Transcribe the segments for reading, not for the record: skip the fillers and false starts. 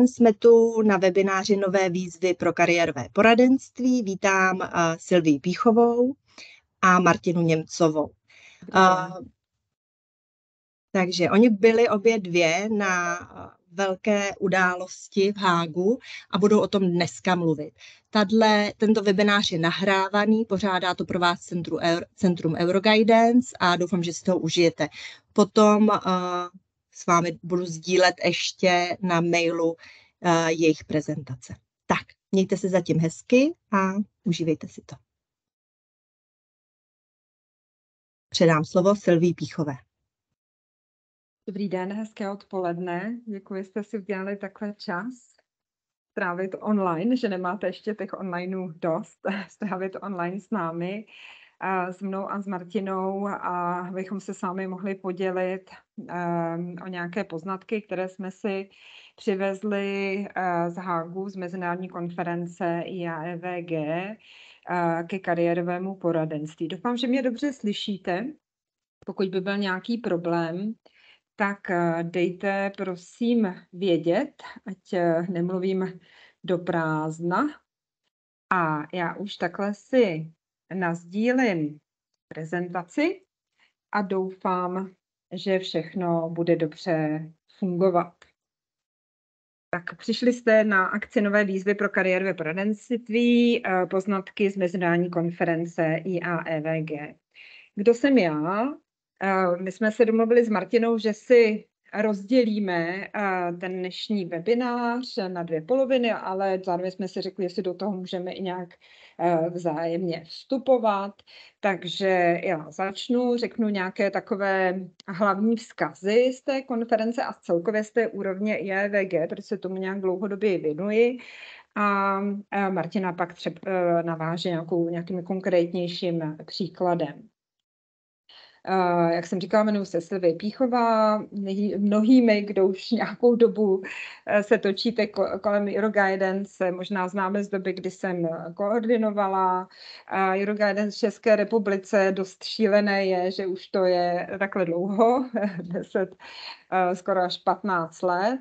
den, jsme tu na webináři Nové výzvy pro kariérové poradenství. Vítám Sylvii Píchovou a Martinu Němcovou. Takže oni byli obě dvě na velké události v Hágu a budou o tom dneska mluvit. Tento webinář je nahrávaný, pořádá to pro vás Centrum Euroguidance a doufám, že si toho užijete. Potom s vámi budu sdílet ještě na mailu jejich prezentace. Tak, mějte se zatím hezky a užívejte si to. Předám slovo Sylvii Píchové. Dobrý den, hezké odpoledne. Děkuji, že jste si udělali takhle čas strávit online, že nemáte ještě těch onlineů dost, strávit online s námi, s mnou a s Martinou, a abychom se s vámi mohli podělit o nějaké poznatky, které jsme si přivezli z Hágu, z mezinárodní konference IAEVG ke kariérovému poradenství. Doufám, že mě dobře slyšíte. Pokud by byl nějaký problém, tak dejte prosím vědět, ať nemluvím do prázdna. A já už takhle si nasdílím prezentaci a doufám, že všechno bude dobře fungovat. Tak přišli jste na akci Nové výzvy pro kariérové poradenství, poznatky z mezinárodní konference IAEVG. Kdo jsem já? My jsme se domluvili s Martinou, že si rozdělíme ten dnešní webinář na dvě poloviny, ale zároveň jsme si řekli, jestli do toho můžeme i nějak vzájemně vstupovat. Takže já řeknu nějaké takové hlavní vzkazy z té konference a celkově z té úrovně IAEVG, protože se tomu nějak dlouhodobě věnuji. A Martina pak třeba naváže nějakým konkrétnějším příkladem. Jak jsem říkala, jmenuji se Sylvie Píchová. Mnohými, kdo už nějakou dobu se točíte kolem Euroguidance, možná známe z doby, kdy jsem koordinovala. Euroguidance v České republice dost šílené je, že už to je takhle dlouho, 10, skoro až 15 let.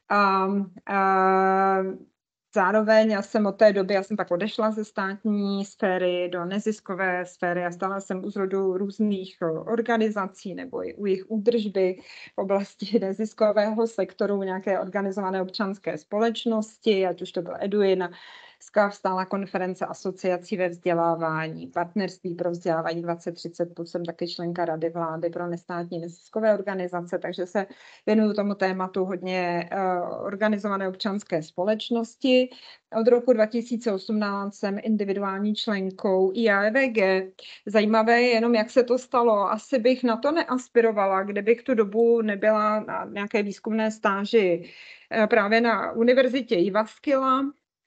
Zároveň já jsem od té doby, pak odešla ze státní sféry do neziskové sféry a stala jsem u zrodu různých organizací nebo i u jejich údržby v oblasti neziskového sektoru, nějaké organizované občanské společnosti, ať už to byl Eduin, stála konference asociací ve vzdělávání, partnerství pro vzdělávání 2030, jsem taky členka Rady vlády pro nestátní neziskové organizace, takže se věnuju tomu tématu hodně organizované občanské společnosti. Od roku 2018 jsem individuální členkou IAEVG. Zajímavé je jenom, jak se to stalo. Asi bych na to neaspirovala, kdybych tu dobu nebyla na nějaké výzkumné stáži právě na univerzitě Jyväskylä,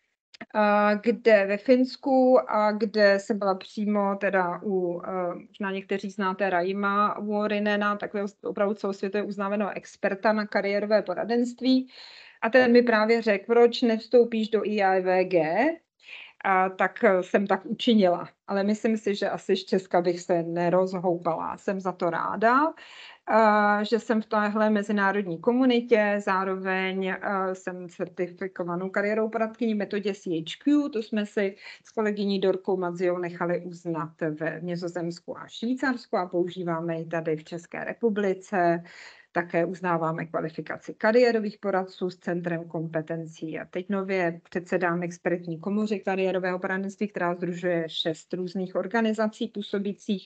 kde ve Finsku a kde jsem byla přímo teda možná někteří znáte Raima Vuorinena, takového opravdu celosvětově uznávaného experta na kariérové poradenství. A ten mi právě řekl, proč nevstoupíš do IAEVG, tak jsem tak učinila. Ale myslím si, že asi z Česka bych se nerozhoupala. Jsem za to ráda, že jsem v téhle mezinárodní komunitě, zároveň jsem certifikovanou kariérou poradkyní metodě CHQ, to jsme si s kolegyní Dorkou Madziou nechali uznat v Nizozemsku a Švýcarsku a používáme ji tady v České republice. Také uznáváme kvalifikaci kariérových poradců s centrem kompetencí a teď nově předsedám expertní komoře kariérového poradenství, která sdružuje 6 různých organizací působících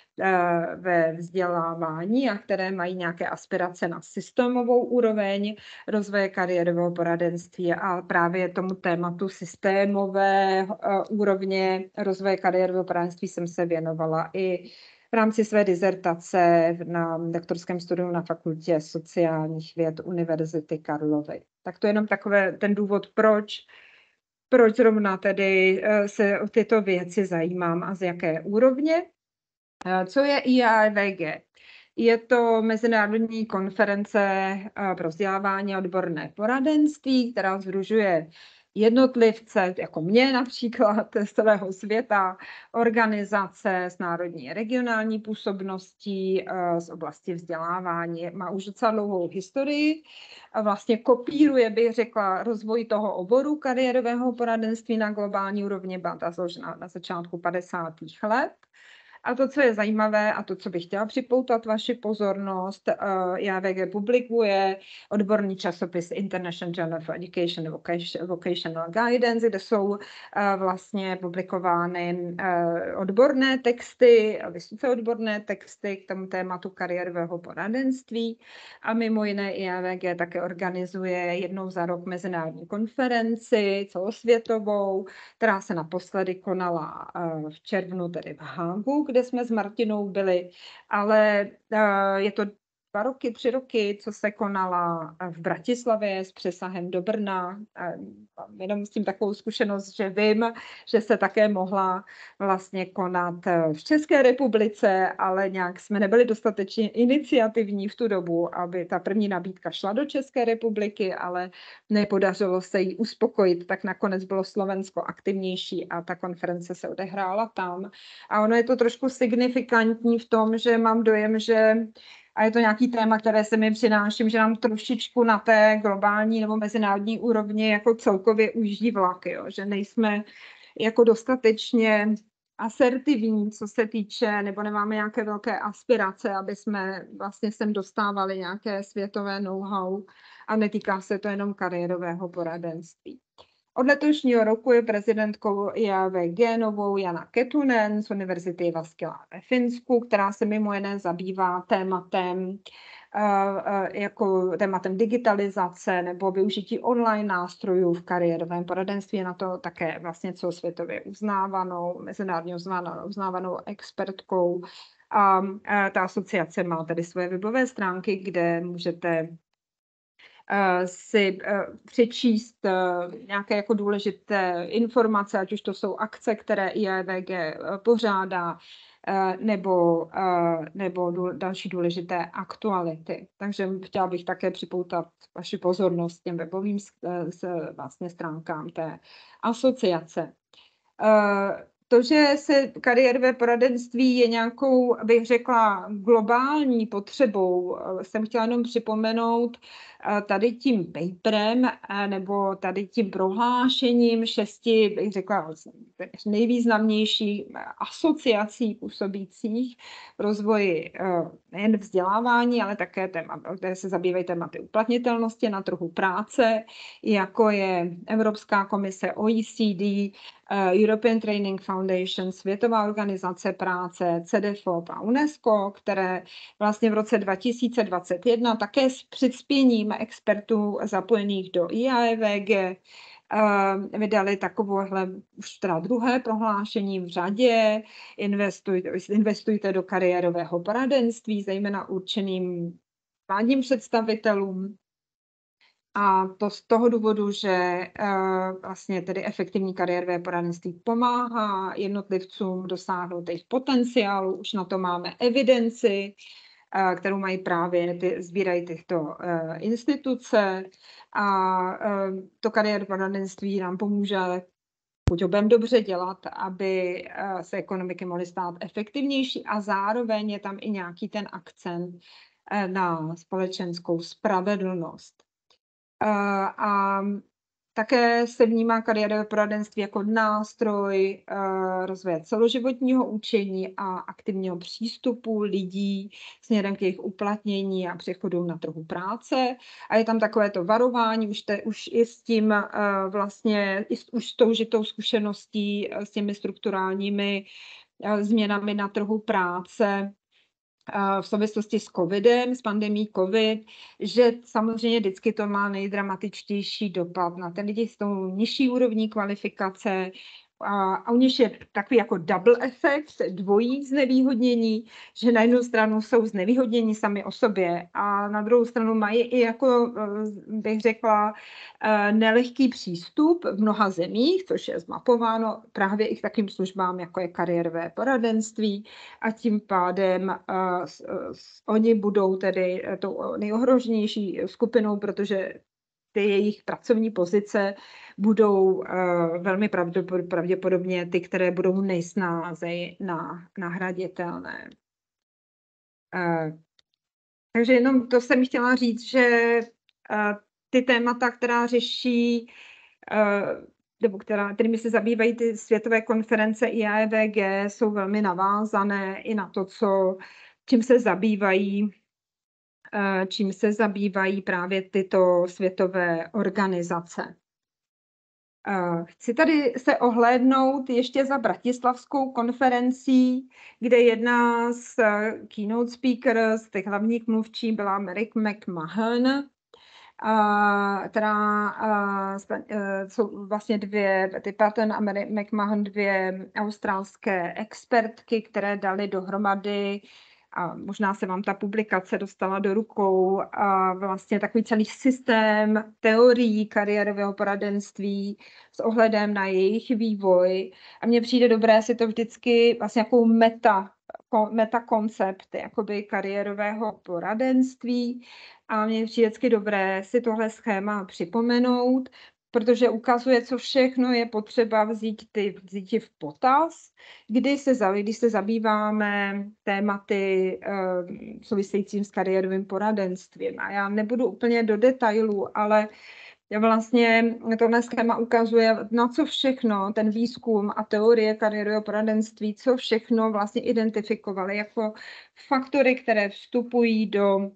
ve vzdělávání a které mají nějaké aspirace na systémovou úroveň rozvoje kariérového poradenství a právě tomu tématu systémové úrovně rozvoje kariérového poradenství jsem se věnovala i v rámci své dizertace na doktorském studiu na Fakultě sociálních věd Univerzity Karlovy. Tak to je jenom takové ten důvod, proč zrovna tedy se o tyto věci zajímám a z jaké úrovně. Co je IAEVG? Je to mezinárodní konference pro vzdělávání a odborné poradenství, která sdružuje jednotlivce, jako mě například, z celého světa, organizace s národní a regionální působností, z oblasti vzdělávání. Má už docela dlouhou historii a vlastně kopíruje, bych řekla, rozvoj toho oboru kariérového poradenství na globální úrovni, byla ta založena na začátku 50. let. A to, co je zajímavé a to, co bych chtěla připoutat vaši pozornost, JVG publikuje odborný časopis International Journal for Education and Vocational Guidance, kde jsou vlastně publikovány odborné texty, vysoce odborné texty k tomu tématu kariérového poradenství. A mimo jiné JVG také organizuje jednou za rok mezinárodní konferenci celosvětovou, která se naposledy konala v červnu, tedy v Hágu, kde jsme s Martinou byli, ale je to 2 roky, 3 roky, co se konala v Bratislavě s přesahem do Brna. Jenom s tím takovou zkušenost, že vím, že se také mohla vlastně konat v České republice, ale nějak jsme nebyli dostatečně iniciativní v tu dobu, aby ta první nabídka šla do České republiky, ale nepodařilo se jí uspokojit, tak nakonec bylo Slovensko aktivnější a ta konference se odehrála tam. A ono je to trošku signifikantní v tom, že mám dojem, že a je to nějaký téma, které se mi přináším, že nám trošičku na té globální nebo mezinárodní úrovni jako celkově ujíždí vlak, jo? Že nejsme jako dostatečně asertivní, co se týče, nebo nemáme nějaké velké aspirace, aby jsme vlastně sem dostávali nějaké světové know-how a netýká se to jenom kariérového poradenství. Od letošního roku je prezidentkou JVG novou Jana Ketunen z Univerzity Jyväskylä ve Finsku, která se mimo jiné zabývá tématem digitalizace nebo využití online nástrojů v kariérovém poradenství. Je na to také vlastně celosvětově uznávanou, mezinárodně uznávanou expertkou. A ta asociace má tedy svoje webové stránky, kde můžete si přečíst nějaké jako důležité informace, ať už to jsou akce, které IEVG pořádá, nebo další důležité aktuality. Takže chtěla bych také připoutat vaši pozornost těm webovým vlastně stránkám té asociace. To, že se kariérové poradenství je nějakou, bych řekla, globální potřebou, jsem chtěla jenom připomenout tady tím paperem nebo tady tím prohlášením 6, bych řekla, nejvýznamnějších asociací působících v rozvoji nejen vzdělávání, ale také které se zabývají tématy uplatnitelnosti na trhu práce, jako je Evropská komise, OECD, European Training Foundation, Světová organizace práce, CEDEFOP a UNESCO, které vlastně v roce 2021 také s přispěním expertů zapojených do IAEVG vydali takovéhle už teda druhé prohlášení v řadě. Investujte do kariérového poradenství, zejména určeným vládním představitelům. A to z toho důvodu, že vlastně tedy efektivní kariérové poradenství pomáhá jednotlivcům dosáhnout jejich potenciálu. Už na to máme evidenci, kterou mají právě sbírají tyto instituce. A to kariérové poradenství nám pomůže buď ho budeme dobře dělat, aby se ekonomiky mohly stát efektivnější a zároveň je tam i nějaký ten akcent na společenskou spravedlnost. A také se vnímá kariérové poradenství jako nástroj rozvoje celoživotního učení a aktivního přístupu lidí směrem k jejich uplatnění a přechodu na trhu práce. A je tam takové to varování, už i s tím vlastně, už s tou žitou zkušeností, s těmi strukturálními změnami na trhu práce, v souvislosti s covidem, s pandemií covid, že samozřejmě vždycky to má nejdramatičtější dopad na ten lidi s tou nižší úrovní kvalifikace, a u nich je takový jako double efekt, dvojí znevýhodnění, že na jednu stranu jsou znevýhodnění sami o sobě a na druhou stranu mají i jako, bych řekla, nelehký přístup v mnoha zemích, což je zmapováno právě i k takým službám, jako je kariérové poradenství a tím pádem oni budou tedy tou nejohroženější skupinou, protože ty jejich pracovní pozice budou velmi pravděpodobně ty, které budou nejsnáze nahraditelné. Takže jenom to jsem chtěla říct, že ty témata, která řeší, nebo kterými se zabývají ty světové konference IAEVG, jsou velmi navázané i na to, čím se zabývají právě tyto světové organizace. Chci tady se ohlédnout ještě za bratislavskou konferencí, kde jedna z keynote speakers, těch hlavních mluvčí, byla Mary McMahon, která jsou vlastně ty Patton a Mary McMahon, dvě australské expertky, které dali dohromady, a možná se vám ta publikace dostala do rukou, a vlastně takový celý systém teorií kariérového poradenství s ohledem na jejich vývoj. A mně přijde dobré si to vždycky vlastně jako metakoncept jakoby kariérového poradenství. A mně přijde vždycky dobré si tohle schéma připomenout, protože ukazuje, co všechno je potřeba vzít v potaz, když se zabýváme tématy souvisejícím s kariérovým poradenstvím. A já nebudu úplně do detailů, ale vlastně tohle schéma ukazuje, na co všechno ten výzkum a teorie kariérového poradenství, co všechno vlastně identifikovali jako faktory, které vstupují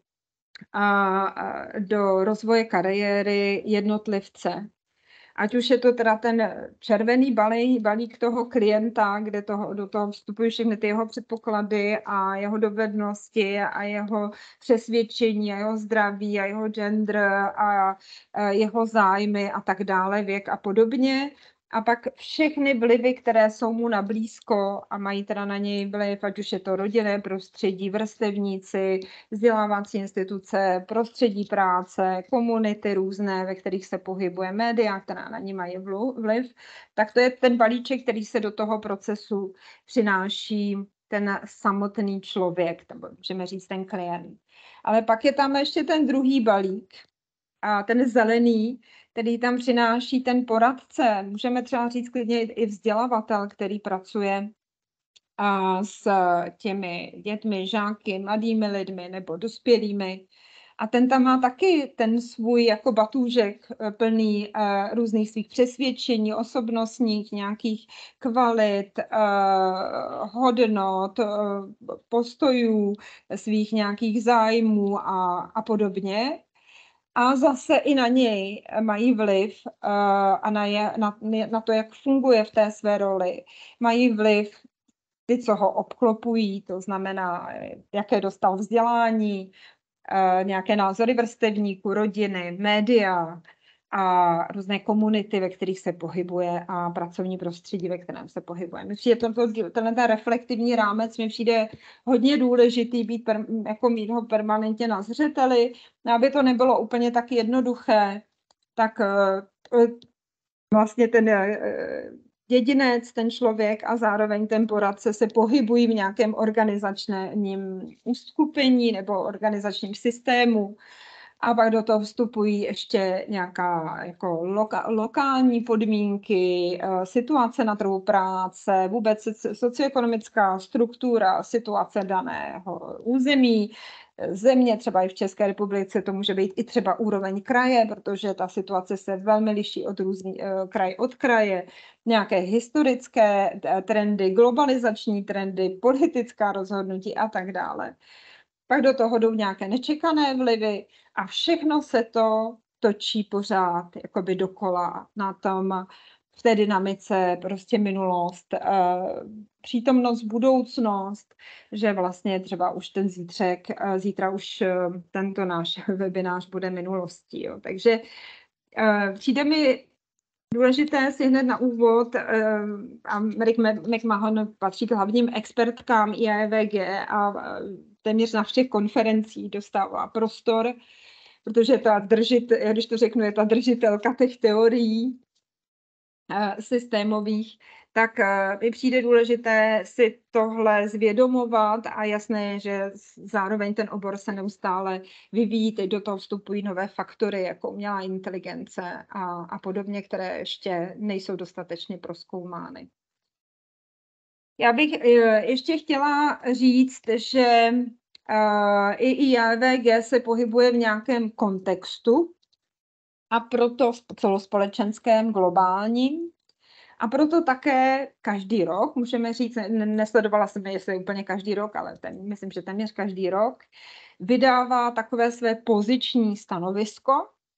do rozvoje kariéry jednotlivce. Ať už je to teda ten červený balík toho klienta, kde do toho vstupují všechny ty jeho předpoklady a jeho dovednosti a jeho přesvědčení a jeho zdraví a jeho gender a jeho zájmy a tak dále, věk a podobně. A pak všechny vlivy, které jsou mu na blízko a mají teda na něj vliv, ať už je to rodinné prostředí, vrstevníci, vzdělávací instituce, prostředí práce, komunity různé, ve kterých se pohybuje, média, která na ní mají vliv, tak to je ten balíček, který se do toho procesu přináší ten samotný člověk, nebo můžeme říct ten klient. Ale pak je tam ještě ten druhý balík, a ten zelený, který tam přináší ten poradce. Můžeme třeba říct klidně i vzdělavatel, který pracuje s těmi dětmi, žáky, mladými lidmi nebo dospělými. A ten tam má taky ten svůj jako batůžek plný různých svých přesvědčení, osobnostních, nějakých kvalit, hodnot, postojů, svých nějakých zájmů a podobně. A zase i na něj mají vliv a na to, jak funguje v té své roli. Mají vliv ty, co ho obklopují, to znamená, jaké dostal vzdělání, nějaké názory vrstevníků, rodiny, média a různé komunity, ve kterých se pohybuje a pracovní prostředí, ve kterém se pohybuje. Mně přijde tenhle reflektivní rámec mi přijde hodně důležitý mít ho permanentně na zřeteli, aby to nebylo úplně tak jednoduché, tak vlastně ten jedinec, ten člověk a zároveň ten poradce se pohybují v nějakém organizačním uskupení nebo organizačním systému. A pak do toho vstupují ještě nějaká jako lokální podmínky, situace na trhu práce, vůbec socioekonomická struktura, situace daného území, země, třeba i v České republice to může být i třeba úroveň kraje, protože ta situace se velmi liší kraj od kraje, nějaké historické trendy, globalizační trendy, politická rozhodnutí a tak dále. Pak do toho jdou nějaké nečekané vlivy a všechno se to točí pořád jakoby dokola v té dynamice prostě minulost, přítomnost, budoucnost, že vlastně třeba už ten zítra už tento náš webinář bude minulostí. Jo. Takže přijde mi důležité si hned na úvod, a Mary McMahon patří k hlavním expertkám IAEVG a téměř na všech konferencích dostává prostor, protože když to řeknu, je ta držitelka těch teorií systémových, tak mi přijde důležité si tohle zvědomovat a jasné je, že zároveň ten obor se neustále vyvíjí, teď do toho vstupují nové faktory, jako umělá inteligence a podobně, které ještě nejsou dostatečně prozkoumány. Já bych ještě chtěla říct, že i IAVG se pohybuje v nějakém kontextu a proto v celospolečenském, globálním. A proto také každý rok, můžeme říct, nesledovala jsem, jestli úplně každý rok, ale myslím, že téměř každý rok, vydává takové své poziční stanovisko,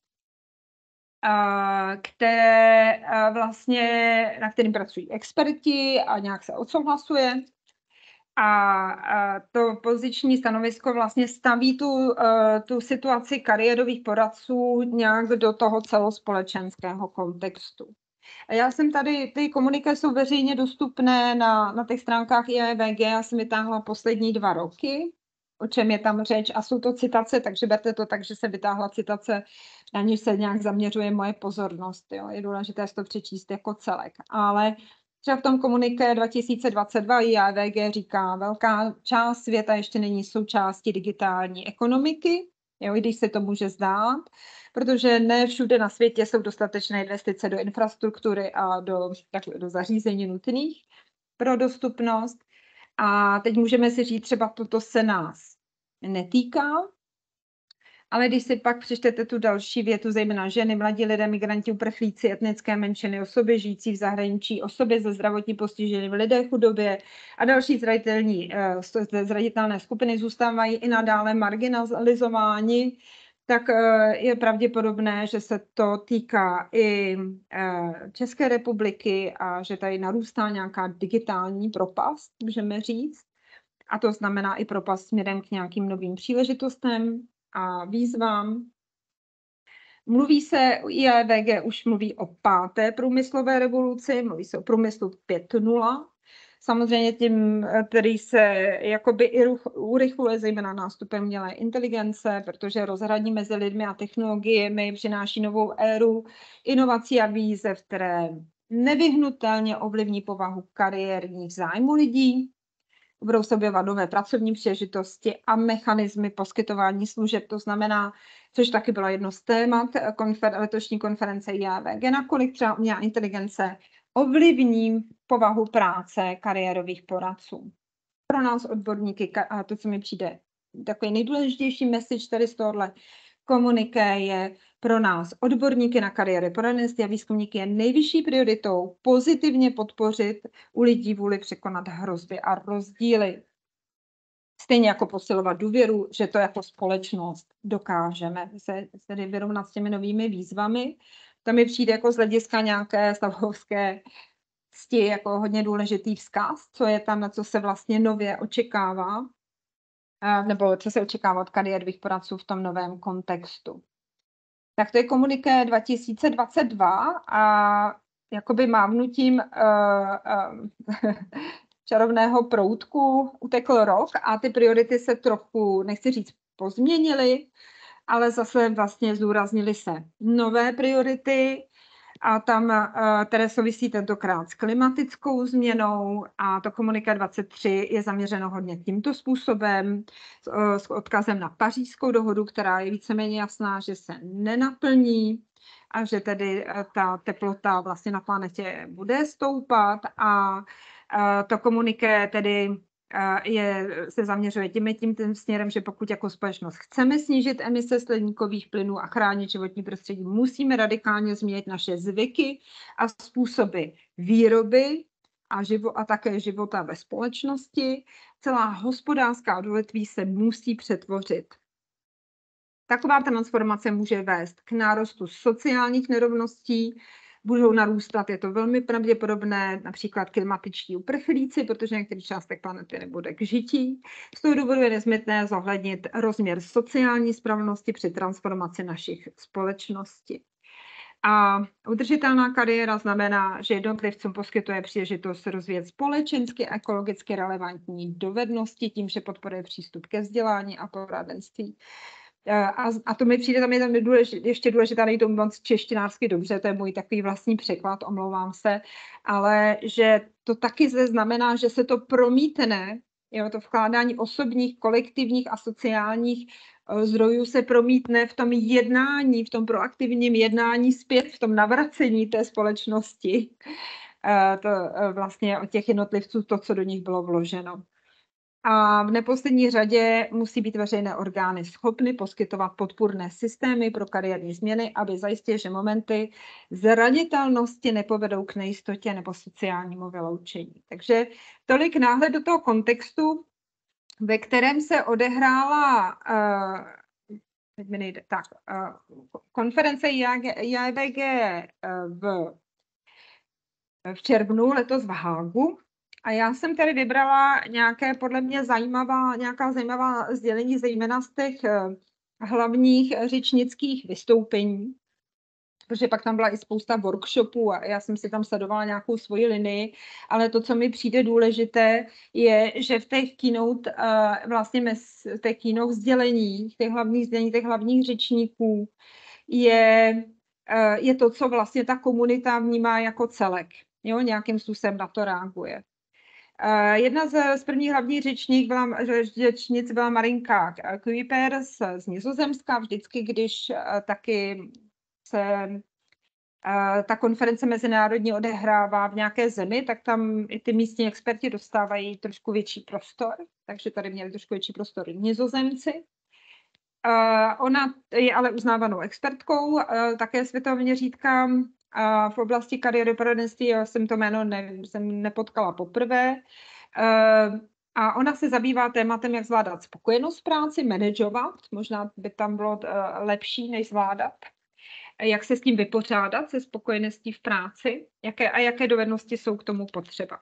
které vlastně, na kterým pracují experti a nějak se odsouhlasuje. A to poziční stanovisko vlastně staví tu situaci kariérových poradců nějak do toho celospolečenského kontextu. A já jsem tady, ty komunikace jsou veřejně dostupné na těch stránkách IAVG, já jsem vytáhla poslední 2 roky, o čem je tam řeč, a jsou to citace, takže berte to tak, že se vytáhla citace, na níž se nějak zaměřuje moje pozornost. Jo. Je důležité si to přečíst jako celek, ale třeba v tom komuniké 2022 IAVG říká, velká část světa ještě není součástí digitální ekonomiky, jo, i když se to může zdát, protože ne všude na světě jsou dostatečné investice do infrastruktury a do zařízení nutných pro dostupnost. A teď můžeme si říct, třeba toto se nás netýká, ale když si pak přečtete tu další větu, zejména ženy, mladí lidé, migranti, uprchlíci, etnické menšiny, osoby žijící v zahraničí, osoby se zdravotním postižením, lidé v chudobě a další zranitelné skupiny zůstávají i nadále marginalizováni, tak je pravděpodobné, že se to týká i České republiky a že tady narůstá nějaká digitální propast, můžeme říct. A to znamená i propast směrem k nějakým novým příležitostem a výzvám. Mluví se, IAVG už mluví o 5. průmyslové revoluci, mluví se o průmyslu 5.0. Samozřejmě tím, který se jakoby i urychluje zejména nástupem umělé inteligence, protože rozhraní mezi lidmi a technologiemi přináší novou éru inovací a výzev, které nevyhnutelně ovlivní povahu kariérních zájmů lidí. Budou se objevovat nové pracovní příležitosti a mechanismy poskytování služeb. To znamená, což taky bylo jedno z témat letošní konference IAVG, nakolik třeba umělá inteligence ovlivní povahu práce kariérových poradců. Pro nás odborníky, a to, co mi přijde takový nejdůležitější message tady z tohohle komuniké, je pro nás odborníky na kariéry poradenství a výzkumníky je nejvyšší prioritou pozitivně podpořit u lidí vůli překonat hrozby a rozdíly. Stejně jako posilovat důvěru, že to jako společnost dokážeme se tedy vyrovnat s těmi novými výzvami. To mi přijde jako z hlediska nějaké stavovské jako hodně důležitý vzkaz, co je tam, na co se vlastně nově očekává, nebo co se očekává od kariérových poradců v tom novém kontextu. Tak to je komuniké 2022 a jakoby mávnutím čarovného proutku utekl rok a ty priority se trochu, nechci říct, pozměnily, ale zase vlastně zdůraznily se nové priority a tam, které souvisí tentokrát s klimatickou změnou, a to komuniké 23 je zaměřeno hodně tímto způsobem s odkazem na Pařížskou dohodu, která je víceméně jasná, že se nenaplní a že tedy ta teplota vlastně na planetě bude stoupat a to komuniké tedy se zaměřuje tím směrem, že pokud jako společnost chceme snížit emise skleníkových plynů a chránit životní prostředí, musíme radikálně změnit naše zvyky a způsoby výroby a také života ve společnosti. Celá hospodářská odvětví se musí přetvořit. Taková transformace může vést k nárůstu sociálních nerovností, budou narůstat, je to velmi pravděpodobné, například klimatičtí uprchlíci, protože některých částek planety nebude k žití. Z toho důvodu je nezbytné zohlednit rozměr sociální spravedlnosti při transformaci našich společností. A udržitelná kariéra znamená, že jednotlivcům poskytuje příležitost rozvíjet společensky a ekologicky relevantní dovednosti tím, že podporuje přístup ke vzdělání a poradenství. A to mi přijde, tam je tam ještě důležitá, nejde to moc češtinářsky dobře, to je můj takový vlastní překlad, omlouvám se, ale že to taky zde znamená, že se to promítne, jo, to vkládání osobních, kolektivních a sociálních zdrojů se promítne v tom jednání, v tom proaktivním jednání zpět, v tom navracení té společnosti, to vlastně od těch jednotlivců, to, co do nich bylo vloženo. A v neposlední řadě musí být veřejné orgány schopny poskytovat podpůrné systémy pro kariérní změny, aby zajistili, že momenty zranitelnosti nepovedou k nejistotě nebo sociálnímu vyloučení. Takže tolik náhled do toho kontextu, ve kterém se odehrála konference IAVG v červnu letos v Hágu. A já jsem tady vybrala nějaké podle mě nějaká zajímavá sdělení, zejména z těch hlavních řečnických vystoupení, protože pak tam byla i spousta workshopů a já jsem si tam sledovala nějakou svoji linii, ale to, co mi přijde důležité, je, že v těch keynote, vlastně v těch keynote sděleních, těch hlavních sdělení, těch hlavních řečníků je to, co vlastně ta komunita vnímá jako celek. Jo, nějakým způsobem na to reaguje. Jedna z prvních hlavních řečnic byla Marinka Kuipers z Nizozemska. Vždycky, když taky se ta konference mezinárodní odehrává v nějaké zemi, tak tam i ty místní experti dostávají trošku větší prostor, takže tady měli trošku větší prostor Nizozemci. Ona je ale uznávanou expertkou, také světově měřítka v oblasti kariéry poradenství. Já jsem to jméno jsem nepotkala poprvé. A ona se zabývá tématem, jak zvládat spokojenost v práci, manažovat, možná by tam bylo lepší, než zvládat. Jak se s tím vypořádat, se spokojeností v práci, jaké dovednosti jsou k tomu potřeba.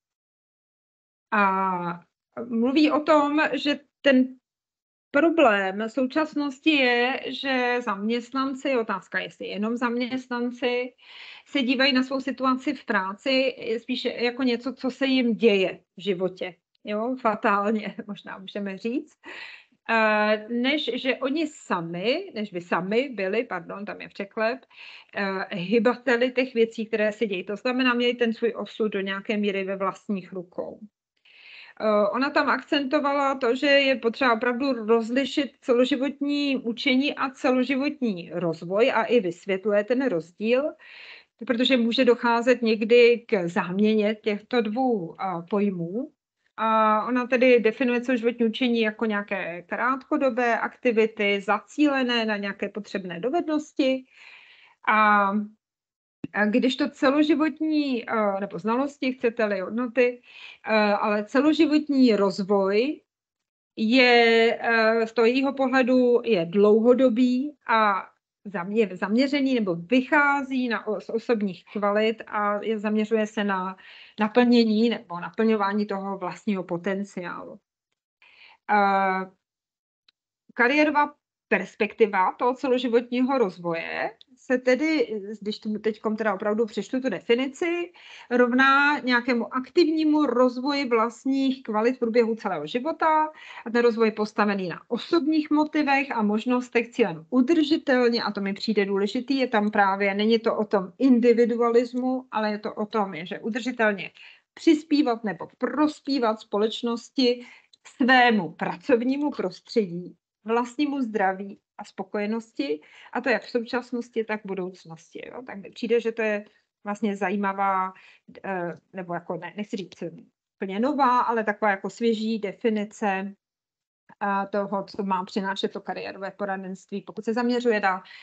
A mluví o tom, že ten problém současnosti je, že zaměstnanci, otázka jestli jenom zaměstnanci, se dívají na svou situaci v práci spíše jako něco, co se jim děje v životě. Jo, fatálně, možná můžeme říct. Než by sami byli, tam je překlep, hybateli těch věcí, které se dějí. To znamená, měli ten svůj osud do nějaké míry ve vlastních rukou. Ona tam akcentovala to, že je potřeba opravdu rozlišit celoživotní učení a celoživotní rozvoj a i vysvětluje ten rozdíl, protože může docházet někdy k záměně těchto dvou pojmů. A ona tedy definuje celoživotní učení jako nějaké krátkodobé aktivity zacílené na nějaké potřebné dovednosti. A když to celoživotní, nebo znalosti, chcete-li hodnoty, ale celoživotní rozvoj je z toho jejího pohledu je dlouhodobý a je zaměřený nebo vychází z osobních kvalit a zaměřuje se na naplnění nebo naplňování toho vlastního potenciálu. Kariérová perspektiva toho celoživotního rozvoje se tedy, když tomu teď teda opravdu přečtu tu definici, rovná nějakému aktivnímu rozvoji vlastních kvalit v průběhu celého života. A ten rozvoj je postavený na osobních motivech a možnostech cílem udržitelně, a to mi přijde důležitý, je tam právě, není to o tom individualismu, ale je to o tom, že udržitelně přispívat nebo prospívat společnosti, svému pracovnímu prostředí, vlastnímu zdraví a spokojenosti, a to jak v současnosti, tak v budoucnosti. Jo? Tak mi přijde, že to je vlastně zajímavá, nebo jako nechci říct úplně nová, ale taková jako svěží definice toho, co má přinášet to kariérové poradenství, pokud se zaměřuje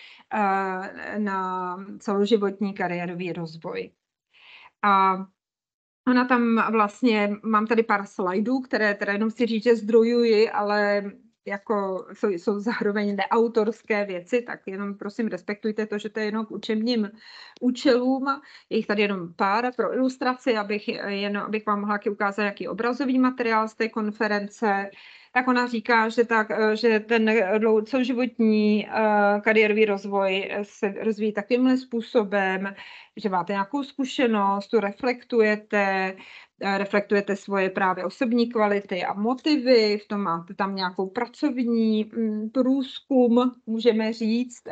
na celoživotní kariérový rozvoj. A ona tam vlastně, mám tady pár slajdů, které teda jenom si říct, že zdrojuji, ale jako jsou zároveň neautorské věci, tak jenom prosím respektujte to, že to je jenom k učebním účelům. Je jich tady jenom pár pro ilustraci, abych vám mohla ukázat, jaký obrazový materiál z té konference. tak ona říká, že ten celoživotní kariérový rozvoj se rozvíjí takovýmhle způsobem, že máte nějakou zkušenost, tu reflektujete svoje právě osobní kvality a motivy, v tom máte tam nějakou pracovní průzkum, můžeme říct,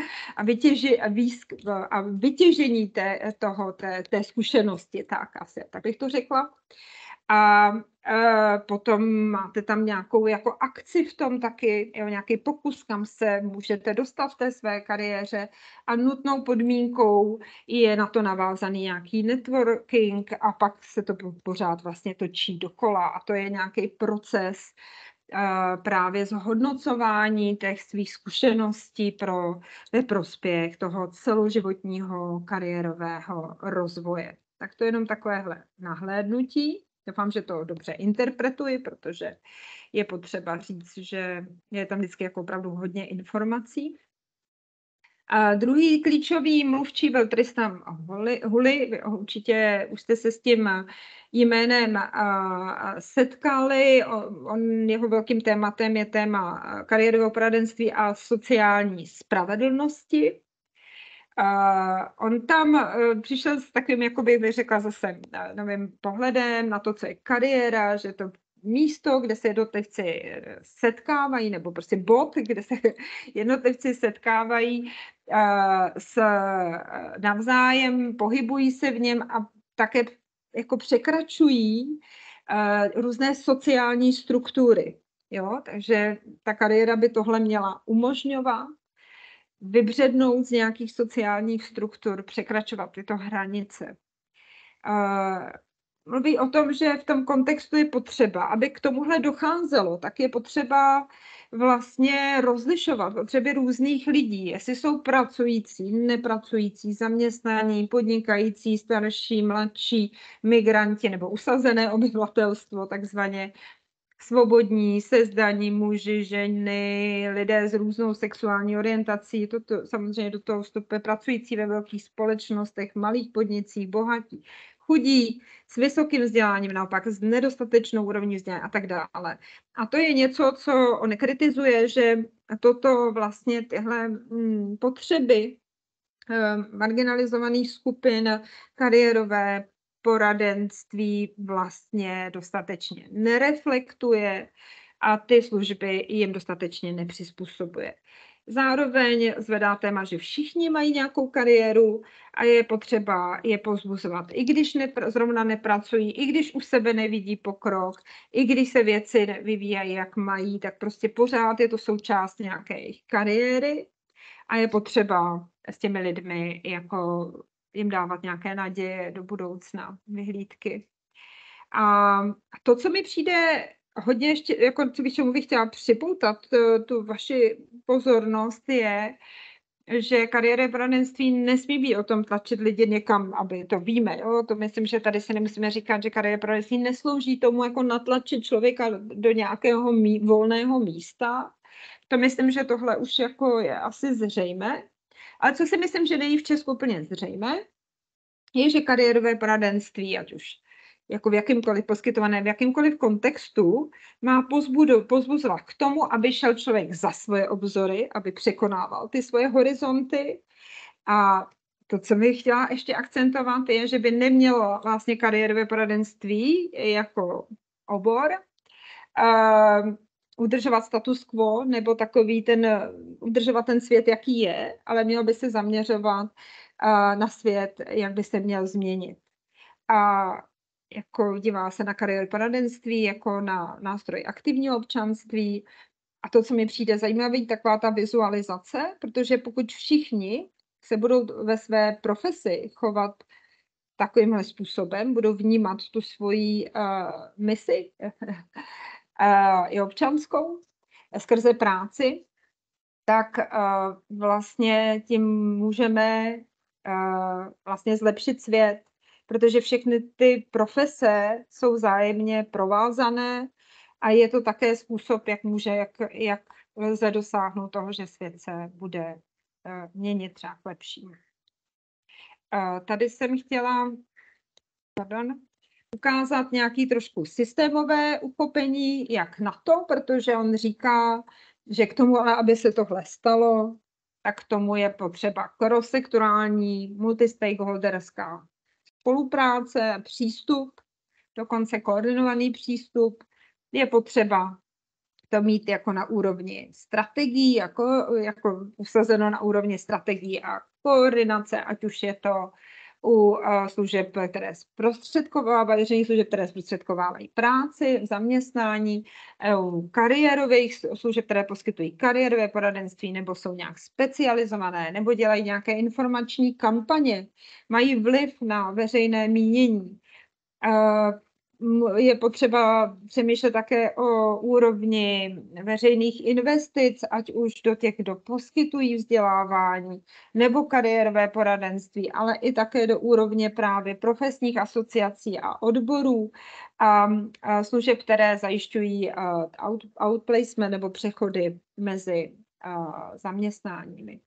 a vytěžení té zkušenosti, tak bych to řekla. A potom máte tam nějakou jako akci v tom taky, jo, nějaký pokus, kam se můžete dostat v té své kariéře a nutnou podmínkou je na to navázaný nějaký networking a pak se to pořád vlastně točí dokola a to je nějaký proces právě zhodnocování těch svých zkušeností ve prospěch toho celoživotního kariérového rozvoje. Tak to je jenom takovéhle nahlédnutí. Doufám, že to dobře interpretuji, protože je potřeba říct, že je tam vždycky jako opravdu hodně informací. A druhý klíčový mluvčí byl Tristan Hully. Určitě už jste se s tím jménem setkali. Jeho velkým tématem je téma kariérového poradenství a sociální spravedlnosti. On tam přišel s takovým, jakoby bych řekla zase novým pohledem na to, co je kariéra, že to místo, kde se jednotlivci setkávají, nebo prostě bod, kde se jednotlivci setkávají navzájem, pohybují se v něm a také jako překračují různé sociální struktury. Jo? Takže ta kariéra by tohle měla umožňovat, vybřednout z nějakých sociálních struktur, překračovat tyto hranice. Mluví o tom, že v tom kontextu je potřeba, aby k tomuhle docházelo, tak je potřeba vlastně rozlišovat potřeby různých lidí, jestli jsou pracující, nepracující, zaměstnaní, podnikající, starší, mladší, migranti nebo usazené obyvatelstvo, takzvaně svobodní, sezdaní, muži, ženy, lidé s různou sexuální orientací. Toto samozřejmě do toho vstupuje pracující ve velkých společnostech, malých podnicích, bohatí, chudí, s vysokým vzděláním, naopak s nedostatečnou úrovní vzdělání a tak dále. A to je něco, co on kritizuje, že toto vlastně tyhle potřeby marginalizovaných skupin, kariérové poradenství vlastně dostatečně nereflektuje a ty služby jim dostatečně nepřizpůsobuje. Zároveň zvedá téma, že všichni mají nějakou kariéru a je potřeba je povzbuzovat, i když zrovna nepracují, i když u sebe nevidí pokrok, i když se věci vyvíjají, jak mají, tak prostě pořád je to součást nějaké jejich kariéry a je potřeba s těmi lidmi jako jim dávat nějaké naděje do budoucna, vyhlídky. A to, co mi přijde hodně ještě, jako co bych chtěla připoutat tu vaši pozornost, je, že kariérové poradenství nesmí být o tom tlačit lidi někam, aby to víme. Jo? To myslím, že tady se nemusíme říkat, že kariérové poradenství neslouží tomu jako natlačit člověka do nějakého volného místa. To myslím, že tohle už jako je asi zřejmé. Ale co si myslím, že není v Česku úplně zřejmé, je, že kariérové poradenství, ať už jako poskytované v jakýmkoliv kontextu, má pozbuzovat k tomu, aby šel člověk za svoje obzory, aby překonával ty svoje horizonty. A to, co bych chtěla ještě akcentovat, je, že by nemělo vlastně kariérové poradenství jako obor udržovat status quo nebo udržovat ten svět, jaký je, ale mělo by se zaměřovat na svět, jak by se měl změnit. A jako dívá se na kariérové poradenství jako na nástroj aktivního občanství. A to, co mi přijde zajímavé, taková ta vizualizace, protože pokud všichni se budou ve své profesi chovat takovýmhle způsobem, budou vnímat tu svoji misi i občanskou skrze práci, tak vlastně tím můžeme vlastně zlepšit svět, protože všechny ty profese jsou vzájemně provázané a je to také způsob, jak lze dosáhnout toho, že svět se bude měnit třeba k lepšímu. Tady jsem chtěla, ukázat nějaký trošku systémové uchopení, jak na to, protože on říká, že k tomu, ale aby se tohle stalo, tak k tomu je potřeba cross-sektorální, multistakeholderská spolupráce, přístup, dokonce koordinovaný přístup. Je potřeba to mít jako na úrovni strategií, jako usazeno na úrovni strategií a koordinace, ať už je to u služeb, které zprostředkovávají, veřejných služeb, které zprostředkovávají práci, zaměstnání, u kariérových služeb, které poskytují kariérové poradenství, nebo jsou nějak specializované, nebo dělají nějaké informační kampaně, mají vliv na veřejné mínění. Je potřeba přemýšlet také o úrovni veřejných investic, ať už do těch, kdo poskytují vzdělávání nebo kariérové poradenství, ale i také do úrovně právě profesních asociací a odborů a služeb, které zajišťují outplacement nebo přechody mezi zaměstnáními.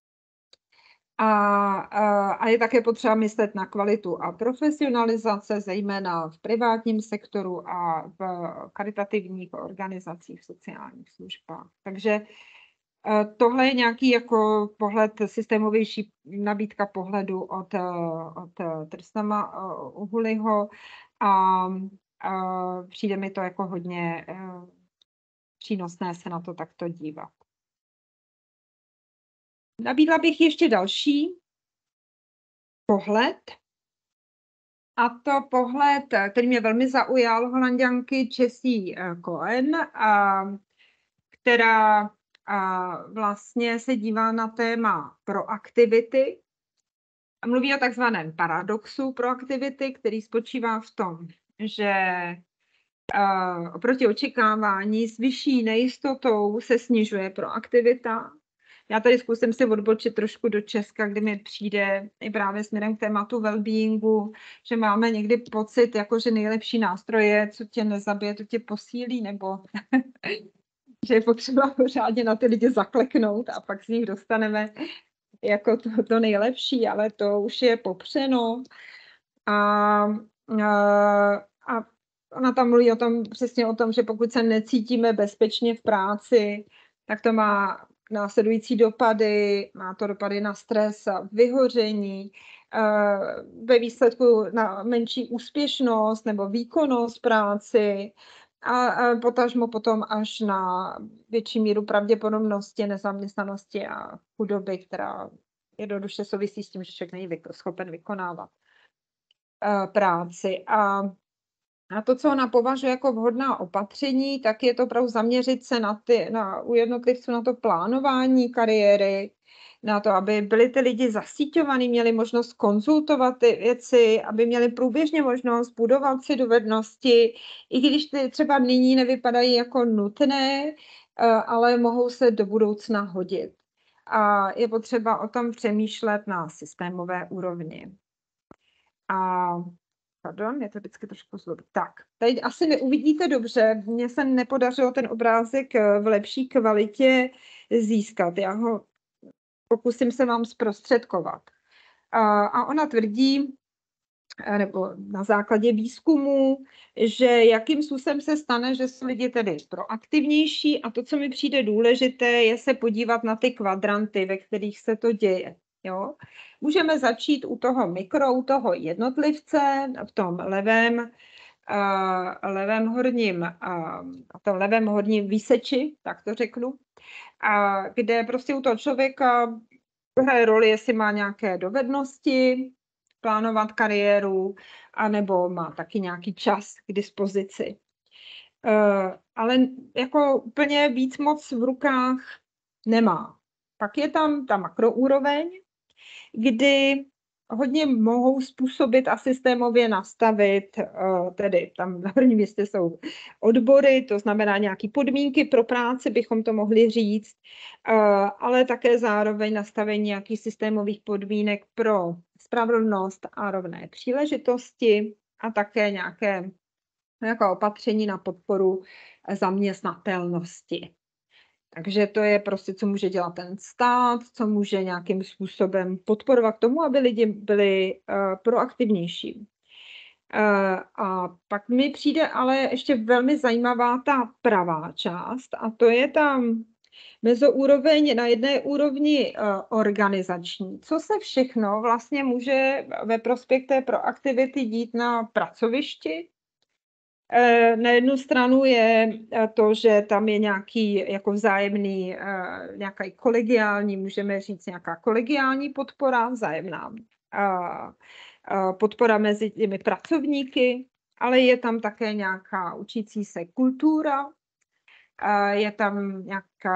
A je také potřeba myslet na kvalitu a profesionalizace, zejména v privátním sektoru a v karitativních organizacích, v sociálních službách. Takže tohle je nějaký jako pohled, systémovější nabídka pohledu od Tristama Uhuliho a přijde mi to jako hodně přínosné se na to takto dívat. Nabídla bych ještě další pohled, a to pohled, který mě velmi zaujal, Holanďanky Jessie Cohen, která vlastně se dívá na téma proaktivity a mluví o takzvaném paradoxu proaktivity, který spočívá v tom, že oproti očekávání s vyšší nejistotou se snižuje proaktivita. Já tady zkusím si odbočit trošku do Česka, kdy mi přijde i právě směrem k tématu wellbeingu, že máme někdy pocit, jako že nejlepší nástroj je, co tě nezabije, to tě posílí, nebo že je potřeba pořádně na ty lidi zakleknout a pak z nich dostaneme jako to nejlepší, ale to už je popřeno. A ona tam mluví přesně o tom, že pokud se necítíme bezpečně v práci, tak to má následující dopady, má to dopady na stres a vyhoření, ve výsledku na menší úspěšnost nebo výkonnost práci a potažmo potom až na větší míru pravděpodobnosti, nezaměstnanosti a chudoby, která jednoduše souvisí s tím, že člověk není schopen vykonávat práci. A to, co ona považuje jako vhodná opatření, tak je to opravdu zaměřit se u jednotlivců na to plánování kariéry, na to, aby byli ty lidi zasíťovaní, měli možnost konzultovat ty věci, aby měli průběžně možnost budovat si dovednosti, i když ty třeba nyní nevypadají jako nutné, ale mohou se do budoucna hodit. A je potřeba o tom přemýšlet na systémové úrovni. Pardon, je to vždycky trošku zlobit. Tak, tady asi neuvidíte dobře, mně se nepodařilo ten obrázek v lepší kvalitě získat. Já ho pokusím se vám zprostředkovat. A ona tvrdí, nebo na základě výzkumu, že jakým způsobem se stane, že jsou lidi tedy proaktivnější, a to, co mi přijde důležité, je se podívat na ty kvadranty, ve kterých se to děje. Jo? Můžeme začít u toho jednotlivce, v tom levém horním výseči, tak to řeknu, kde prostě u toho člověka hraje roli, jestli má nějaké dovednosti, plánovat kariéru, anebo má taky nějaký čas k dispozici. Ale jako úplně víc moc v rukách nemá. Pak je tam ta makroúroveň, kdy hodně mohou způsobit a systémově nastavit, tedy tam na prvním místě jsou odbory, to znamená nějaké podmínky pro práci, bychom to mohli říct, ale také zároveň nastavení nějakých systémových podmínek pro spravedlnost a rovné příležitosti a také nějaké opatření na podporu zaměstnatelnosti. Takže to je prostě, co může dělat ten stát, co může nějakým způsobem podporovat k tomu, aby lidi byli proaktivnější. A pak mi přijde ale ještě velmi zajímavá ta pravá část a to je tam mezoúroveň na jedné úrovni organizační. Co se všechno vlastně může ve prospěch té proaktivity dít na pracovišti? Na jednu stranu je to, že tam je nějaký jako vzájemný, nějaký kolegiální, můžeme říct nějaká kolegiální podpora, vzájemná podpora mezi těmi pracovníky, ale je tam také nějaká učící se kultura, je tam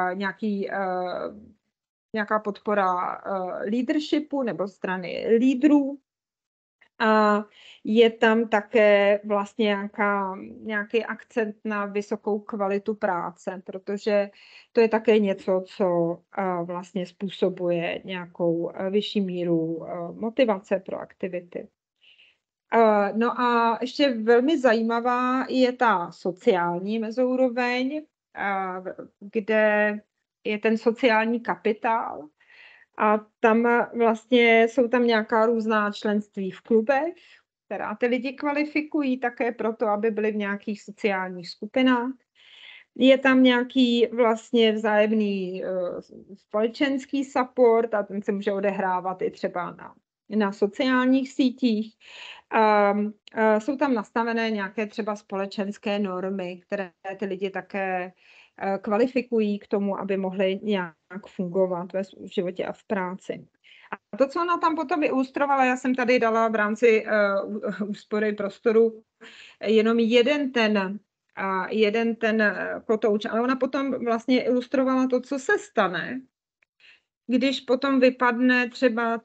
nějaká podpora leadershipu nebo strany lídrů. A je tam také vlastně nějaký akcent na vysokou kvalitu práce, protože to je také něco, co vlastně způsobuje nějakou vyšší míru motivace pro aktivity. No a ještě velmi zajímavá je ta sociální mezoúroveň, kde je ten sociální kapitál. A tam vlastně jsou tam nějaká různá členství v klubech, která ty lidi kvalifikují také proto, aby byli v nějakých sociálních skupinách. Je tam nějaký vlastně vzájemný společenský support a ten se může odehrávat i třeba na sociálních sítích. Jsou tam nastavené nějaké třeba společenské normy, které ty lidi také kvalifikují k tomu, aby mohli nějak fungovat ve životě a v práci. A to, co ona tam potom ilustrovala, já jsem tady dala v rámci úspory prostoru jenom jeden ten kotouč, ale ona potom vlastně ilustrovala to, co se stane, když potom vypadne třeba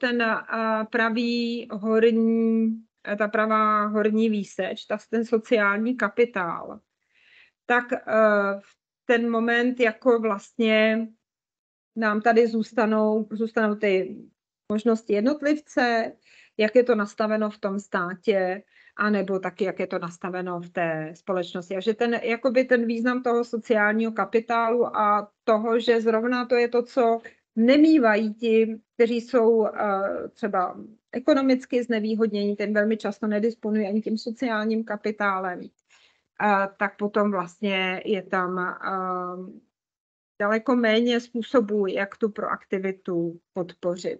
ta pravá horní výseč, ten sociální kapitál, tak v ten moment jako vlastně nám tady zůstanou ty možnosti jednotlivce, jak je to nastaveno v tom státě, anebo taky, jak je to nastaveno v té společnosti. A že ten význam toho sociálního kapitálu a toho, že zrovna to je to, co nemývají ti, kteří jsou třeba ekonomicky znevýhodnění, ten velmi často nedisponuje ani tím sociálním kapitálem, tak potom vlastně je tam daleko méně způsobů, jak tu proaktivitu podpořit.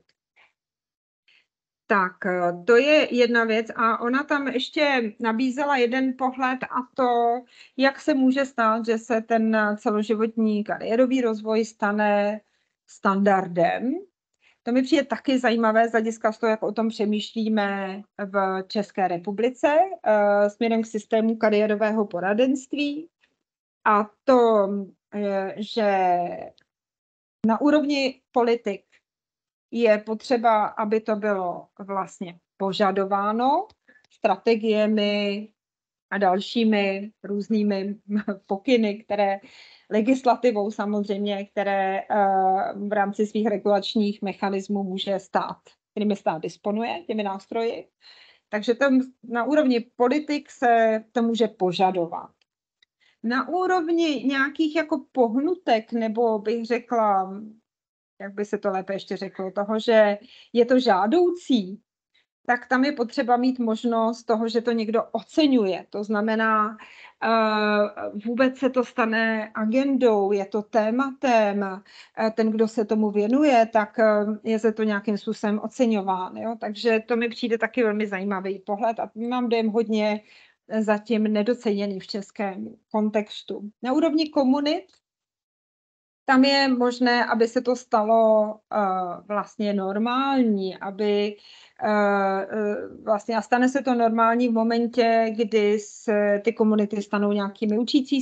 Tak, to je jedna věc a ona tam ještě nabízela jeden pohled a to, jak se může stát, že se ten celoživotní kariérový rozvoj stane standardem. To mi přijde taky zajímavé z hlediska z toho, jak o tom přemýšlíme v České republice směrem k systému kariérového poradenství. A to, že na úrovni politik je potřeba, aby to bylo vlastně požadováno strategiemi a dalšími různými pokyny, které legislativou samozřejmě, které v rámci svých regulačních mechanismů může stát, kterými stát disponuje, těmi nástroji. Takže na úrovni politik se to může požadovat. Na úrovni nějakých jako pohnutek, nebo bych řekla, jak by se to lépe ještě řeklo, toho, že je to žádoucí, tak tam je potřeba mít možnost toho, že to někdo oceňuje. To znamená, vůbec se to stane agendou, je to tématem, ten, kdo se tomu věnuje, tak je se to nějakým způsobem oceňován. Jo? Takže to mi přijde taky velmi zajímavý pohled a mám dojem hodně zatím nedoceněný v českém kontextu. Na úrovni komunit tam je možné, aby se to stalo vlastně normální, aby vlastně a stane se to normální v momentě, kdy ty komunity stanou nějakými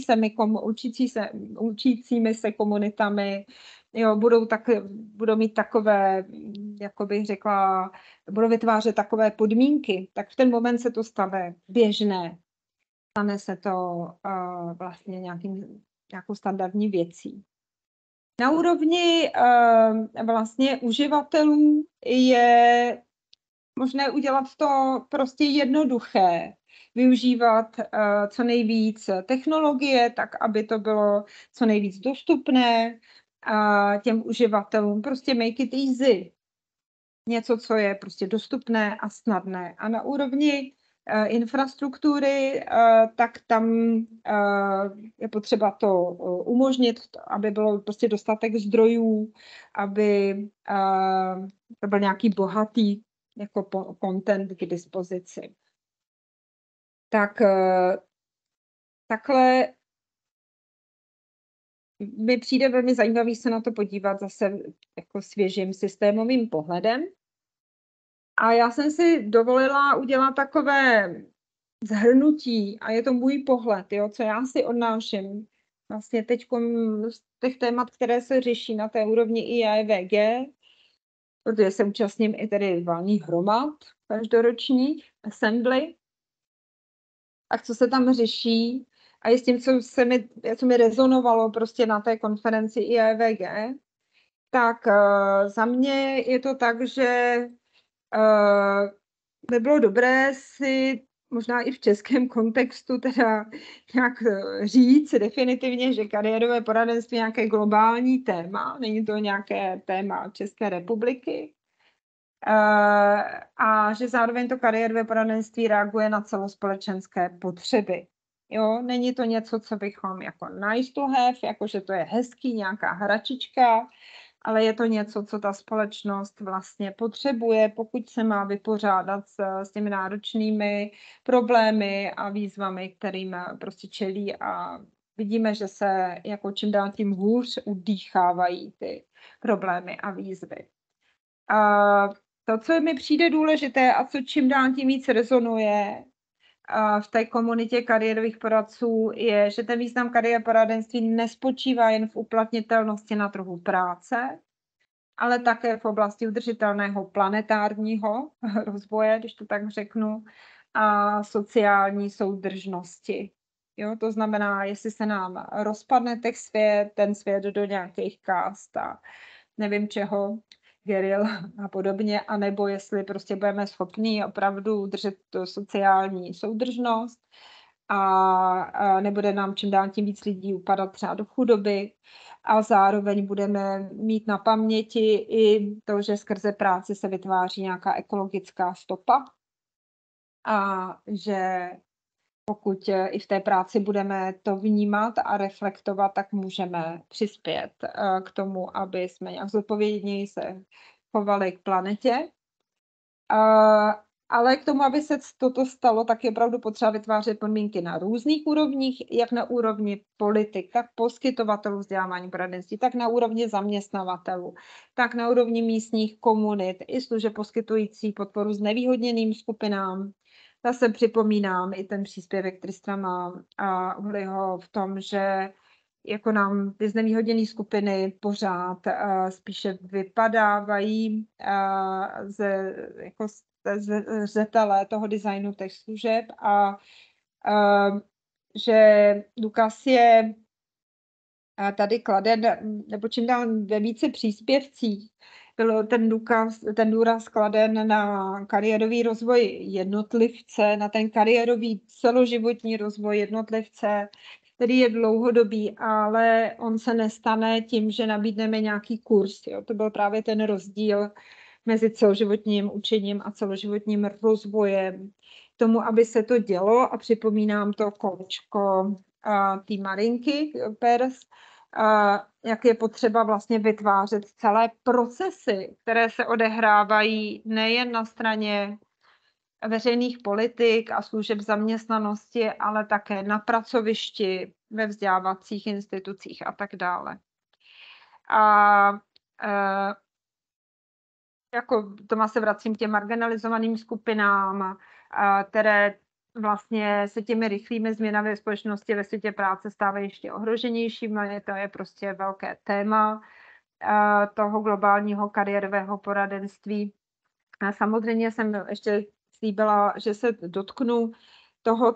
učícími se komunitami, jo, budou mít takové, jako bych řekla, budou vytvářet takové podmínky, tak v ten moment se to stane běžné. Stane se to vlastně nějakou standardní věcí. Na úrovni vlastně uživatelů je možné udělat to prostě jednoduché, využívat co nejvíc technologie, tak aby to bylo co nejvíc dostupné těm uživatelům. Prostě make it easy. Něco, co je prostě dostupné a snadné. A na úrovni infrastruktury, tak tam je potřeba to umožnit, aby bylo prostě dostatek zdrojů, aby to byl nějaký bohatý jako content k dispozici. Tak takhle mi přijde velmi zajímavý se na to podívat zase jako svěžím systémovým pohledem. A já jsem si dovolila udělat takové shrnutí, a je to můj pohled, jo, co já si odnáším vlastně teď z těch témat, které se řeší na té úrovni IAEVG, protože se účastním i tedy valných hromad každoročních, assembly, a co se tam řeší, a i s tím, co mi rezonovalo prostě na té konferenci IAEVG, tak za mě je to tak, že by bylo dobré si možná i v českém kontextu teda nějak říct definitivně, že kariérové poradenství je nějaké globální téma, není to nějaké téma České republiky. A že zároveň to kariérové poradenství reaguje na celospolečenské potřeby. Jo, není to něco, co bychom jako nice to have, jako že to je hezký, nějaká hračička, ale je to něco, co ta společnost vlastně potřebuje, pokud se má vypořádat s těmi náročnými problémy a výzvami, kterým prostě čelí, a vidíme, že se jako čím dál tím hůř udýchávají ty problémy a výzvy. To, co mi přijde důležité a co čím dál tím víc rezonuje v té komunitě kariérových poradců, je, že ten význam kariér poradenství nespočívá jen v uplatnitelnosti na trhu práce, ale také v oblasti udržitelného planetárního rozvoje, když to tak řeknu, a sociální soudržnosti. Jo, to znamená, jestli se nám rozpadne ten svět do nějakých kást a nevím čeho, geril a podobně, anebo jestli prostě budeme schopni opravdu udržet sociální soudržnost a nebude nám čím dál tím víc lidí upadat třeba do chudoby, a zároveň budeme mít na paměti i to, že skrze práci se vytváří nějaká ekologická stopa a že pokud i v té práci budeme to vnímat a reflektovat, tak můžeme přispět k tomu, aby jsme nějak zodpovědněji se chovali k planetě. Ale k tomu, aby se toto stalo, tak je opravdu potřeba vytvářet podmínky na různých úrovních, jak na úrovni politik, tak poskytovatelů vzdělávání poradenství, tak na úrovni zaměstnavatelů, tak na úrovni místních komunit i služeb poskytující podporu znevýhodněným skupinám. Zase připomínám i ten příspěvek Tristrama a Uhliho v tom, že jako nám ty znevýhodněné skupiny pořád spíše vypadávají ze zřetele toho designu těch služeb, a že důkaz je tady kladen, nebo čím dál ve více příspěvcích byl ten důraz kladen na kariérový rozvoj jednotlivce, na ten kariérový celoživotní rozvoj jednotlivce, který je dlouhodobý, ale on se nestane tím, že nabídneme nějaký kurz. Jo. To byl právě ten rozdíl mezi celoživotním učením a celoživotním rozvojem. Tomu, aby se to dělo, a připomínám to kolečko té Marinky Pers, jak je potřeba vlastně vytvářet celé procesy, které se odehrávají nejen na straně veřejných politik a služeb zaměstnanosti, ale také na pracovišti, ve vzdělávacích institucích a tak dále. Jako doma se vracím k těm marginalizovaným skupinám, které vlastně se těmi rychlými změnami ve společnosti, ve světě práce stávají ještě ohroženějšími. To je prostě velké téma toho globálního kariérového poradenství. A samozřejmě jsem ještě slíbila, že se dotknu toho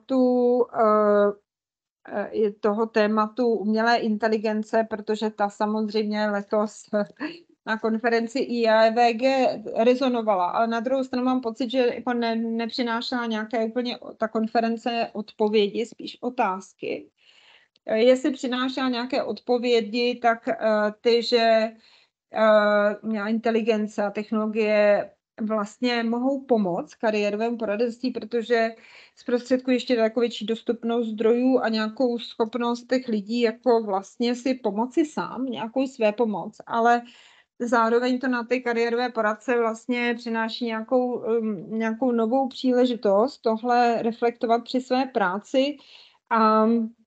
tématu umělé inteligence, protože ta samozřejmě letos na konferenci IAEVG rezonovala, ale na druhou stranu mám pocit, že jako nepřinášela nějaké úplně ta konference odpovědi, spíš otázky. Jestli přinášela nějaké odpovědi, tak ty, že umělá inteligence a technologie vlastně mohou pomoct kariérovému poradenství, protože zprostředkují ještě daleko větší dostupnost zdrojů a nějakou schopnost těch lidí jako vlastně si pomoci sám, nějakou své pomoc, ale zároveň to na ty kariérové poradce vlastně přináší nějakou novou příležitost tohle reflektovat při své práci a,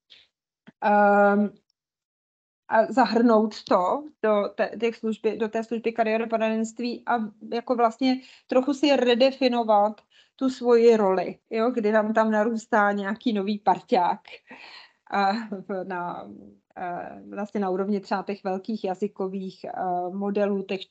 a zahrnout to do té služby kariéry poradenství a jako vlastně trochu si redefinovat tu svoji roli, jo, kdy tam narůstá nějaký nový parťák vlastně na úrovni třeba těch velkých jazykových modelů, těch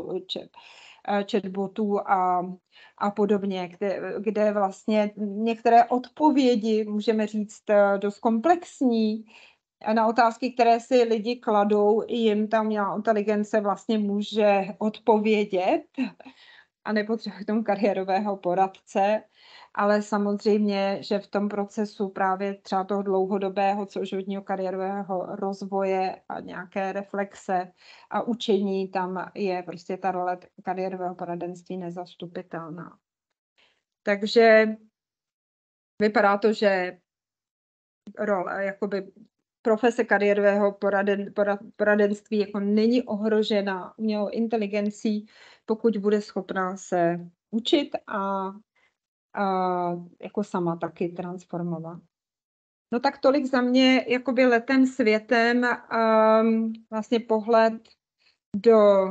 chatbotů a podobně, kde vlastně některé odpovědi, můžeme říct, dost komplexní, na otázky, které si lidi kladou, jim ta umělá inteligence vlastně může odpovědět a nepotřebuje k tomu kariérového poradce, ale samozřejmě, že v tom procesu právě třeba toho dlouhodobého celoživotního kariérového rozvoje a nějaké reflexe a učení, tam je prostě ta role kariérového poradenství nezastupitelná. Takže vypadá to, že role, jakoby profese kariérového poradenství jako není ohrožena umělou inteligencí, pokud bude schopná se učit a jako sama taky transformovat. No tak tolik za mě jakoby letem světem, vlastně pohled do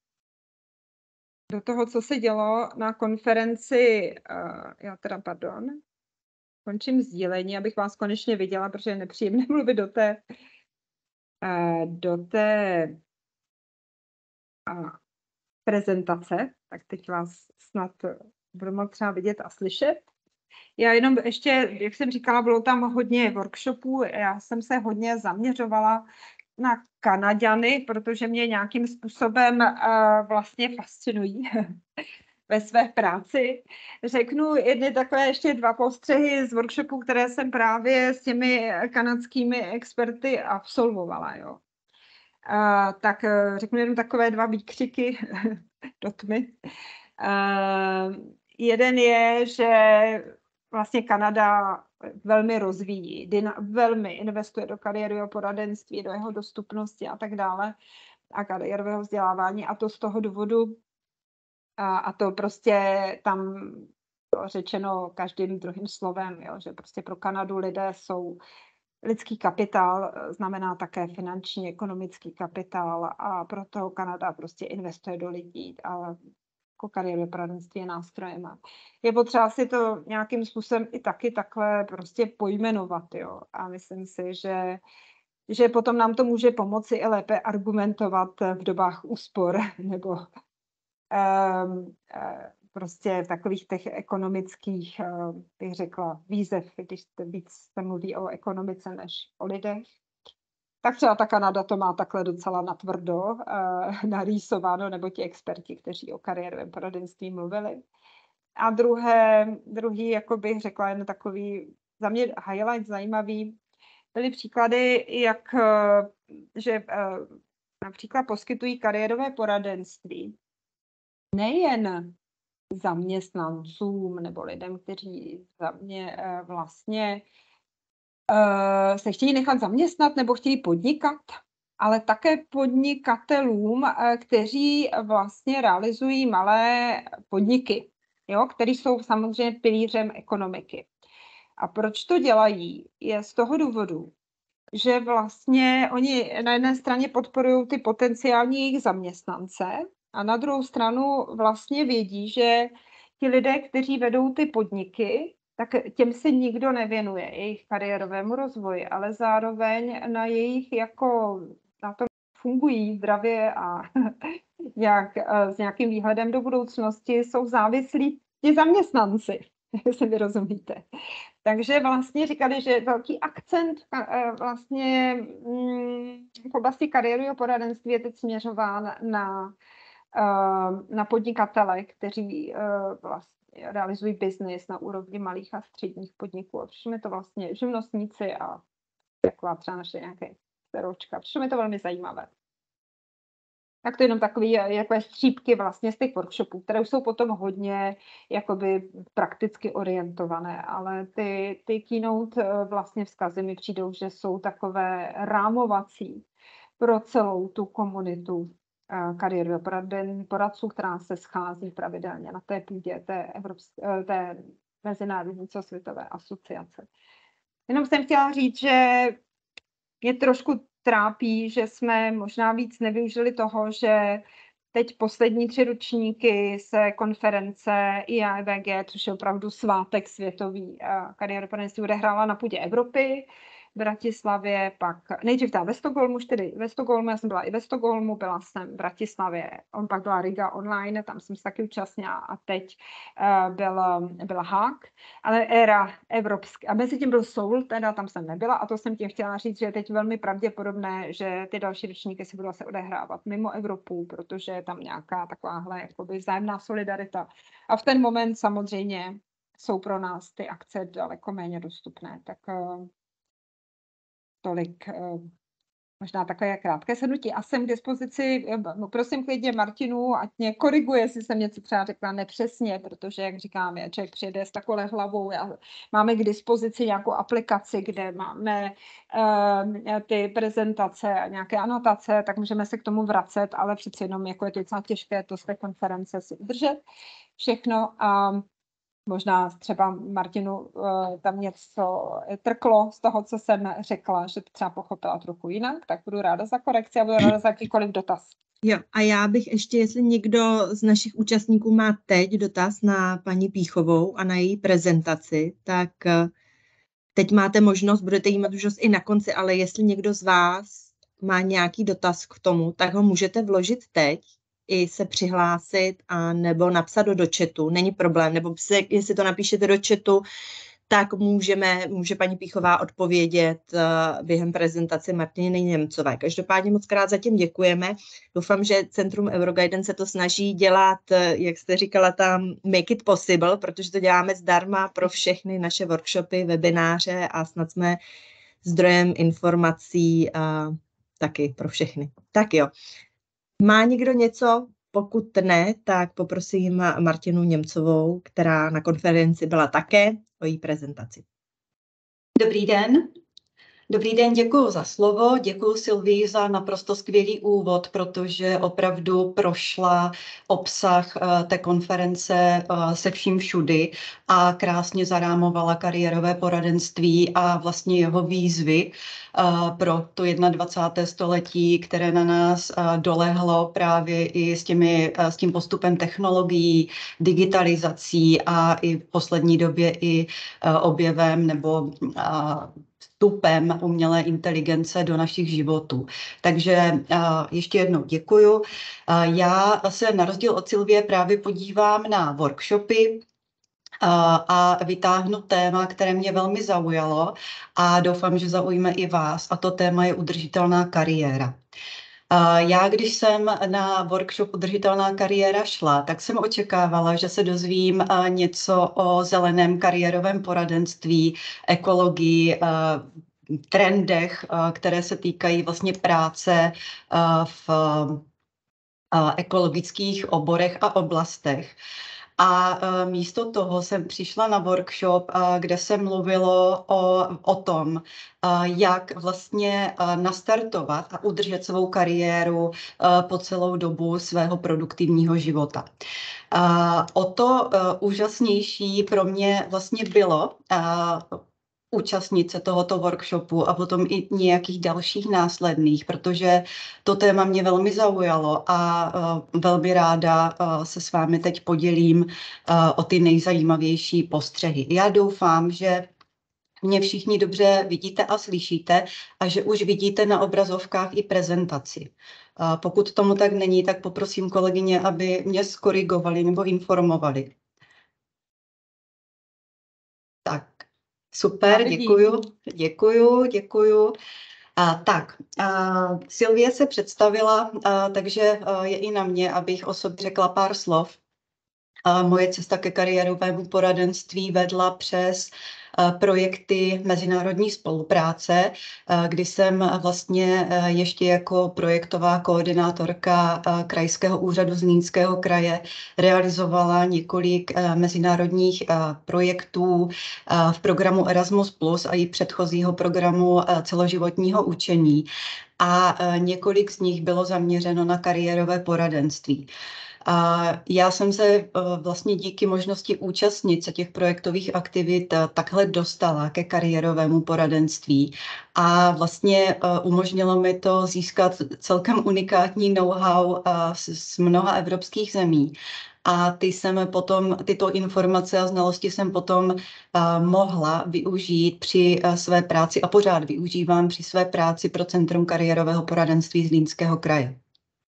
toho, co se dělo na konferenci, končím sdílení, abych vás konečně viděla, protože je nepříjemné mluvit do té prezentace, tak teď vás snad budu moct třeba vidět a slyšet. Já jenom ještě, jak jsem říkala, bylo tam hodně workshopů, já jsem se hodně zaměřovala na Kanaďany, protože mě nějakým způsobem vlastně fascinují ve své práci. Řeknu jedny takové ještě 2 postřehy z workshopů, které jsem právě s těmi kanadskými experty absolvovala. Jo. Tak řeknu jenom takové 2 výkřiky do tmy. Jeden je, že vlastně Kanada velmi rozvíjí, velmi investuje do kariérového poradenství, do jeho dostupnosti a tak dále a kariérového vzdělávání a to z toho důvodu, a to prostě tam bylo řečeno každým druhým slovem, jo, že prostě pro Kanadu lidé jsou lidský kapitál, znamená také finanční, ekonomický kapitál a proto Kanada prostě investuje do lidí a jako kariérové poradenství je nástrojem. Je potřeba si to nějakým způsobem i taky takhle prostě pojmenovat, jo. A myslím si, že potom nám to může pomoci i lépe argumentovat v dobách úspor nebo prostě takových těch ekonomických, bych řekla, výzev, když víc se mluví o ekonomice než o lidech. Tak třeba ta Kanada to má takhle docela natvrdo narýsováno, nebo ti experti, kteří o kariérovém poradenství mluvili. A druhý, jako bych řekla, jen takový za mě highlight zajímavý, byly příklady, že například poskytují kariérové poradenství nejen zaměstnancům nebo lidem, kteří za mě vlastně se chtějí nechat zaměstnat nebo chtějí podnikat, ale také podnikatelům, kteří vlastně realizují malé podniky, jo, které jsou samozřejmě pilířem ekonomiky. A proč to dělají? Je z toho důvodu, že vlastně oni na jedné straně podporují ty potenciální jejich zaměstnance a na druhou stranu vlastně vědí, že ti lidé, kteří vedou ty podniky, tak těm se nikdo nevěnuje, jejich kariérovému rozvoji, ale zároveň na jejich jako na tom fungují zdravě a s nějakým výhledem do budoucnosti jsou závislí ti zaměstnanci, jestli vy rozumíte. Takže vlastně říkali, že velký akcent vlastně v oblasti kariérového poradenství je teď směřován na podnikatele, kteří vlastně realizují biznis na úrovni malých a středních podniků. A přišlo mi to vlastně živnostníci a taková třeba naše nějaké seročka. Přišlo mi to velmi zajímavé. Tak to jenom takové střípky vlastně z těch workshopů, které už jsou potom hodně jakoby prakticky orientované, ale ty keynote vlastně vzkazy mi přijdou, že jsou takové rámovací pro celou tu komunitu kariérových poradců, která se schází pravidelně na té půdě té mezinárodní celosvětové asociace. Jenom jsem chtěla říct, že mě trošku trápí, že jsme možná víc nevyužili toho, že teď poslední 3 ročníky se konference IAVG, což je opravdu svátek světový kariérového poradenství, odehrála na půdě Evropy, v Bratislavě, pak nejdřív ve Stockholmu, ve Stockholmu, já jsem byla i ve Stockholmu, byla jsem v Bratislavě, pak byla Riga online, tam jsem se taky účastnila a teď byla Haag, ale éra evropská. A mezi tím byl Seoul, teda tam jsem nebyla a to jsem tím chtěla říct, že je teď velmi pravděpodobné, že ty další ročníky se budou se odehrávat mimo Evropu, protože je tam nějaká takováhle jakoby vzájemná solidarita. A v ten moment samozřejmě jsou pro nás ty akce daleko méně dostupné, tak tolik možná takové krátké shrnutí. A jsem k dispozici, prosím klidně Martinu, ať mě koriguje, jestli jsem něco třeba řekla nepřesně, protože, jak říkám, člověk přijede s takovou hlavou. Máme k dispozici nějakou aplikaci, kde máme ty prezentace a nějaké anotace, tak můžeme se k tomu vracet, ale přeci jenom jako je to docela těžké to z té konference si udržet všechno. A možná třeba Martinu tam něco trklo z toho, co jsem řekla, že to třeba pochopila trochu jinak, tak budu ráda za korekci a budu ráda za jakýkoliv dotaz. Jo, a já bych ještě, jestli někdo z našich účastníků má teď dotaz na paní Píchovou a na její prezentaci, tak teď máte možnost, budete jí mít možnost i na konci, ale jestli někdo z vás má nějaký dotaz k tomu, tak ho můžete vložit teď, i se přihlásit a nebo napsat do chatu, není problém, nebo jestli to napíšete do chatu, tak může paní Píchová odpovědět během prezentace Martiny Němcové. Každopádně moc krát zatím děkujeme. Doufám, že Centrum Euroguidance se to snaží dělat, jak jste říkala tam, make it possible, protože to děláme zdarma pro všechny naše workshopy, webináře a snad jsme zdrojem informací taky pro všechny. Tak jo. Má někdo něco? Pokud ne, tak poprosím Martinu Němcovou, která na konferenci byla také, o její prezentaci. Dobrý den. Dobrý den, děkuji za slovo, děkuji Sylvii za naprosto skvělý úvod, protože opravdu prošla obsah té konference se vším všudy a krásně zarámovala kariérové poradenství a vlastně jeho výzvy pro to 21. století, které na nás dolehlo právě i s tím postupem technologií, digitalizací a i v poslední době i objevem nebo vstupem umělé inteligence do našich životů. Takže ještě jednou děkuju. Já se na rozdíl od Sylvie právě podívám na workshopy a vytáhnu téma, které mě velmi zaujalo a doufám, že zaujme i vás. A to téma je udržitelná kariéra. Já, když jsem na workshop Udržitelná kariéra šla, tak jsem očekávala, že se dozvím něco o zeleném kariérovém poradenství, ekologii, trendech, které se týkají vlastně práce v ekologických oborech a oblastech. A místo toho jsem přišla na workshop, kde se mluvilo o tom, jak vlastně nastartovat a udržet svou kariéru po celou dobu svého produktivního života. O to úžasnější pro mě vlastně bylo účastnit se tohoto workshopu a potom i nějakých dalších následných, protože to téma mě velmi zaujalo a velmi ráda se s vámi teď podělím o ty nejzajímavější postřehy. Já doufám, že mě všichni dobře vidíte a slyšíte a že už vidíte na obrazovkách i prezentaci. Pokud tomu tak není, tak poprosím kolegyně, aby mě skorigovali nebo informovali. Tak. Super, děkuju. Sylvie se představila, takže je i na mě, abych o sobě řekla pár slov. moje cesta ke kariérovému poradenství vedla přes projekty mezinárodní spolupráce, kdy jsem vlastně ještě jako projektová koordinátorka Krajského úřadu Zlínského kraje realizovala několik mezinárodních projektů v programu Erasmus+ a i předchozího programu celoživotního učení. A několik z nich bylo zaměřeno na kariérové poradenství. Já jsem se vlastně díky možnosti účastnit se těch projektových aktivit takhle dostala ke kariérovému poradenství a vlastně umožnilo mi to získat celkem unikátní know-how z mnoha evropských zemí. A tyto informace a znalosti jsem potom mohla využít při své práci a pořád využívám při své práci pro Centrum kariérového poradenství Zlínského kraje.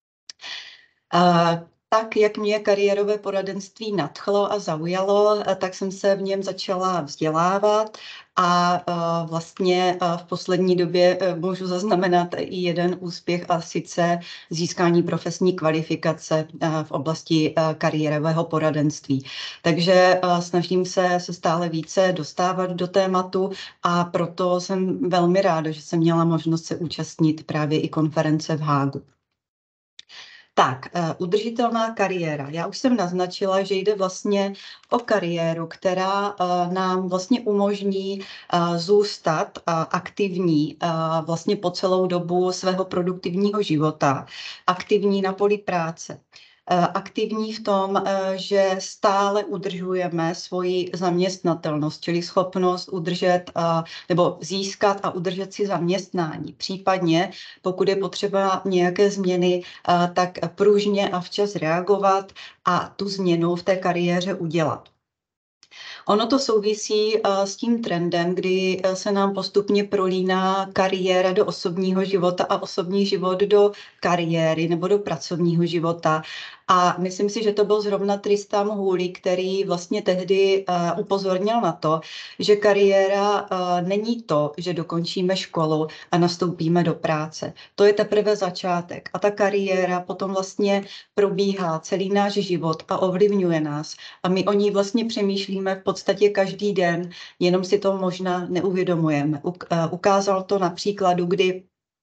Tak, jak mě kariérové poradenství nadchlo a zaujalo, tak jsem se v něm začala vzdělávat a vlastně v poslední době můžu zaznamenat i jeden úspěch, a sice získání profesní kvalifikace v oblasti kariérového poradenství. Takže snažím se stále více dostávat do tématu a proto jsem velmi ráda, že jsem měla možnost se účastnit právě i konference v Hágu. Tak, udržitelná kariéra. Já už jsem naznačila, že jde vlastně o kariéru, která nám vlastně umožní zůstat aktivní vlastně po celou dobu svého produktivního života, aktivní na poli práce. Aktivní v tom, že stále udržujeme svoji zaměstnatelnost, čili schopnost udržet nebo získat a udržet si zaměstnání. Případně, pokud je potřeba nějaké změny, tak pružně a včas reagovat a tu změnu v té kariéře udělat. Ono to souvisí s tím trendem, kdy se nám postupně prolíná kariéra do osobního života a osobní život do kariéry nebo do pracovního života. A myslím si, že to byl zrovna Tristan Hooley, který vlastně tehdy upozornil na to, že kariéra není to, že dokončíme školu a nastoupíme do práce. To je teprve začátek. A ta kariéra potom vlastně probíhá celý náš život a ovlivňuje nás. A my o ní vlastně přemýšlíme v podstatě každý den, jenom si to možná neuvědomujeme. Ukázal to na příkladu, kdy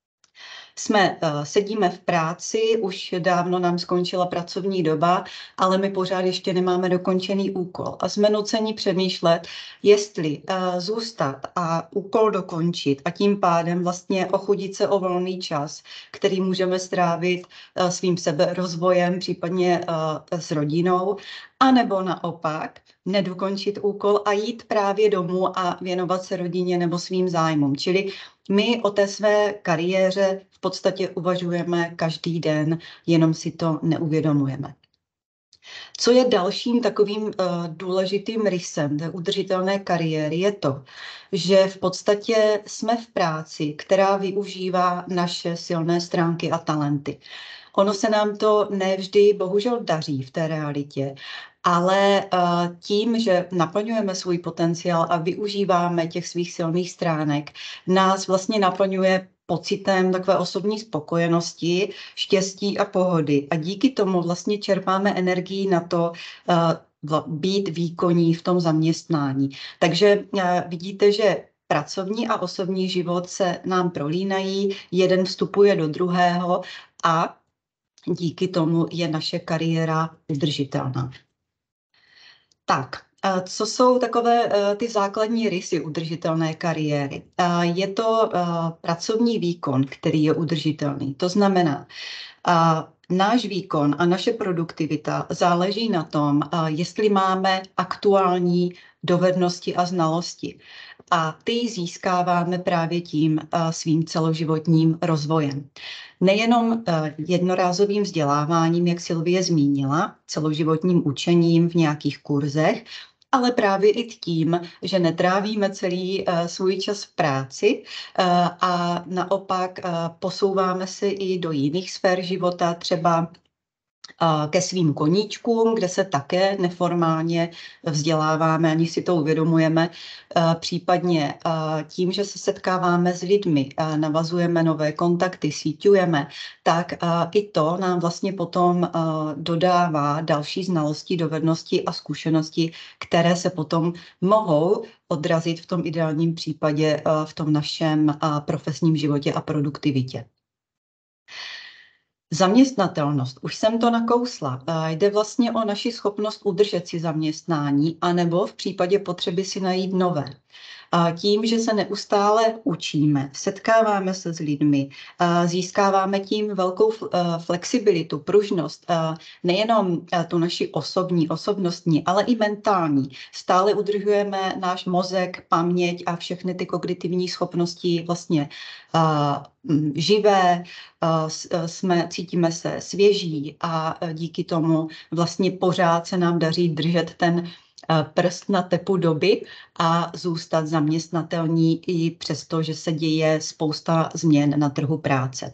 sedíme v práci, už dávno nám skončila pracovní doba, ale my pořád ještě nemáme dokončený úkol. A jsme nuceni přemýšlet, jestli zůstat a úkol dokončit a tím pádem vlastně ochudit se o volný čas, který můžeme strávit svým seberozvojem, případně s rodinou, anebo naopak nedokončit úkol a jít právě domů a věnovat se rodině nebo svým zájmům. Čili my o té své kariéře v podstatě uvažujeme každý den, jenom si to neuvědomujeme. Co je dalším takovým důležitým rysem té udržitelné kariéry, je to, že v podstatě jsme v práci, která využívá naše silné stránky a talenty. Ono se nám to nevždy bohužel daří v té realitě, ale tím, že naplňujeme svůj potenciál a využíváme těch svých silných stránek, nás vlastně naplňuje pocitem takové osobní spokojenosti, štěstí a pohody. A díky tomu vlastně čerpáme energii na to být výkonní v tom zaměstnání. Takže vidíte, že pracovní a osobní život se nám prolínají, jeden vstupuje do druhého a díky tomu je naše kariéra udržitelná. Tak, co jsou takové ty základní rysy udržitelné kariéry? Je to pracovní výkon, který je udržitelný. To znamená, náš výkon a naše produktivita záleží na tom, jestli máme aktuální dovednosti a znalosti. A ty získáváme právě tím svým celoživotním rozvojem. Nejenom jednorázovým vzděláváním, jak Sylvie zmínila, celoživotním učením v nějakých kurzech, ale právě i tím, že netrávíme celý svůj čas v práci a naopak posouváme se i do jiných sfér života, třeba ke svým koníčkům, kde se také neformálně vzděláváme, ani si to uvědomujeme, případně tím, že se setkáváme s lidmi, navazujeme nové kontakty, síťujeme, tak i to nám vlastně potom dodává další znalosti, dovednosti a zkušenosti, které se potom mohou odrazit v tom ideálním případě v tom našem profesním životě a produktivitě. Zaměstnatelnost, už jsem to nakousla, jde vlastně o naši schopnost udržet si zaměstnání, anebo v případě potřeby si najít nové. Tím, že se neustále učíme, setkáváme se s lidmi, získáváme tím velkou flexibilitu, pružnost, nejenom tu naši osobnostní, ale i mentální. Stále udržujeme náš mozek, paměť a všechny ty kognitivní schopnosti vlastně živé, cítíme se svěží a díky tomu vlastně pořád se nám daří držet ten prst na tepu doby a zůstat zaměstnatelní i přesto, že se děje spousta změn na trhu práce.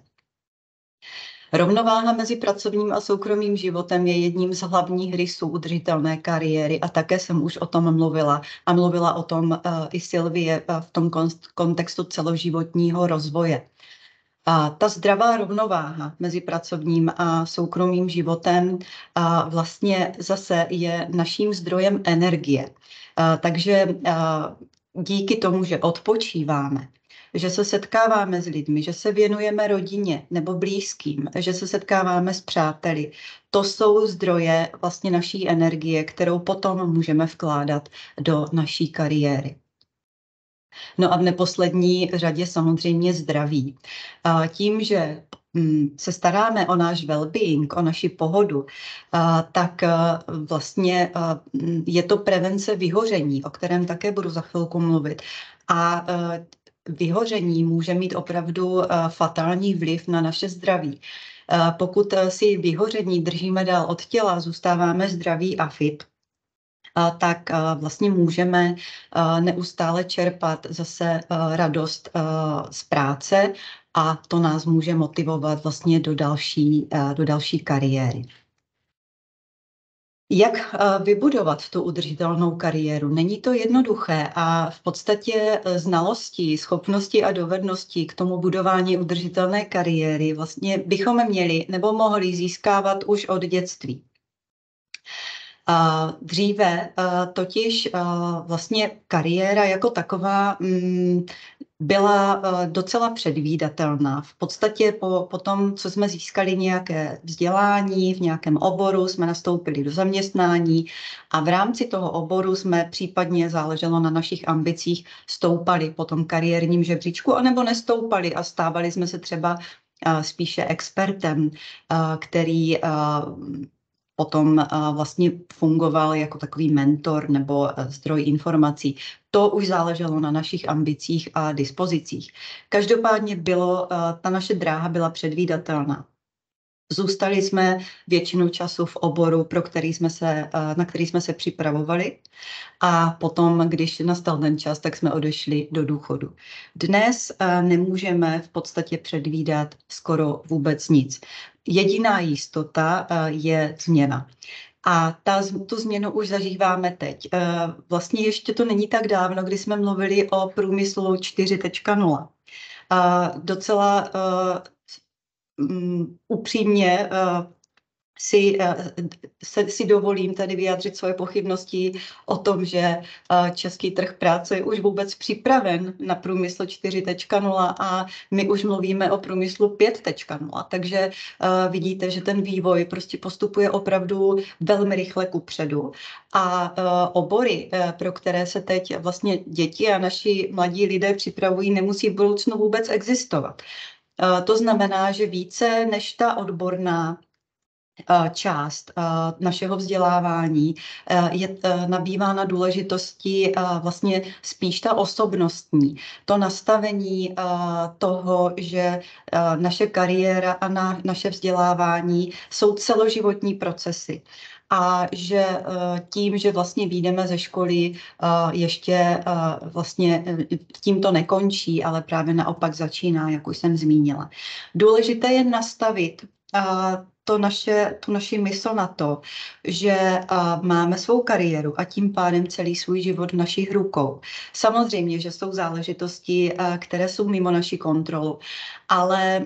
Rovnováha mezi pracovním a soukromým životem je jedním z hlavních rysů udržitelné kariéry a také jsem už o tom mluvila a mluvila o tom i Sylvie v tom kontextu celoživotního rozvoje. A ta zdravá rovnováha mezi pracovním a soukromým životem vlastně zase je naším zdrojem energie. Takže díky tomu, že odpočíváme, že se setkáváme s lidmi, že se věnujeme rodině nebo blízkým, že se setkáváme s přáteli, to jsou zdroje vlastně naší energie, kterou potom můžeme vkládat do naší kariéry. No a v neposlední řadě samozřejmě zdraví. Tím, že se staráme o náš well-being, o naši pohodu, tak vlastně je to prevence vyhoření, o kterém také budu za chvilku mluvit. A vyhoření může mít opravdu fatální vliv na naše zdraví. Pokud si vyhoření držíme dál od těla, zůstáváme zdraví a fit, tak vlastně můžeme neustále čerpat zase radost z práce a to nás může motivovat vlastně do další kariéry. Jak vybudovat tu udržitelnou kariéru? Není to jednoduché a v podstatě znalosti, schopnosti a dovednosti k tomu budování udržitelné kariéry vlastně bychom měli nebo mohli získávat už od dětství. Dříve totiž vlastně kariéra jako taková byla docela předvídatelná. V podstatě po tom, co jsme získali nějaké vzdělání v nějakém oboru, jsme nastoupili do zaměstnání a v rámci toho oboru jsme případně, záleželo na našich ambicích, stoupali po tom kariérním žebříčku anebo nestoupali a stávali jsme se třeba spíše expertem, který potom vlastně fungoval jako takový mentor nebo zdroj informací. To už záleželo na našich ambicích a dispozicích. Každopádně ta naše dráha byla předvídatelná. Zůstali jsme většinu času v oboru, na který jsme se připravovali a potom, když nastal ten čas, tak jsme odešli do důchodu. Dnes nemůžeme v podstatě předvídat skoro vůbec nic. Jediná jistota je změna. A tu změnu už zažíváme teď. Vlastně ještě to není tak dávno, kdy jsme mluvili o průmyslu 4.0. Docela upřímně si dovolím tady vyjádřit svoje pochybnosti o tom, že český trh práce je už vůbec připraven na průmysl 4.0 a my už mluvíme o průmyslu 5.0. Takže vidíte, že ten vývoj prostě postupuje opravdu velmi rychle kupředu. A obory, pro které se teď vlastně děti a naši mladí lidé připravují, nemusí v budoucnu vůbec existovat. To znamená, že více než ta odborná část našeho vzdělávání nabývá na důležitosti vlastně spíš ta osobnostní. To nastavení toho, že naše kariéra a naše vzdělávání jsou celoživotní procesy. A že tím, že vlastně vyjdeme ze školy, ještě vlastně tím to nekončí, ale právě naopak začíná, jak už jsem zmínila. Důležité je nastavit tu naši mysl na to, že máme svou kariéru a tím pádem celý svůj život v našich rukou. Samozřejmě, že jsou záležitosti, které jsou mimo naši kontrolu, ale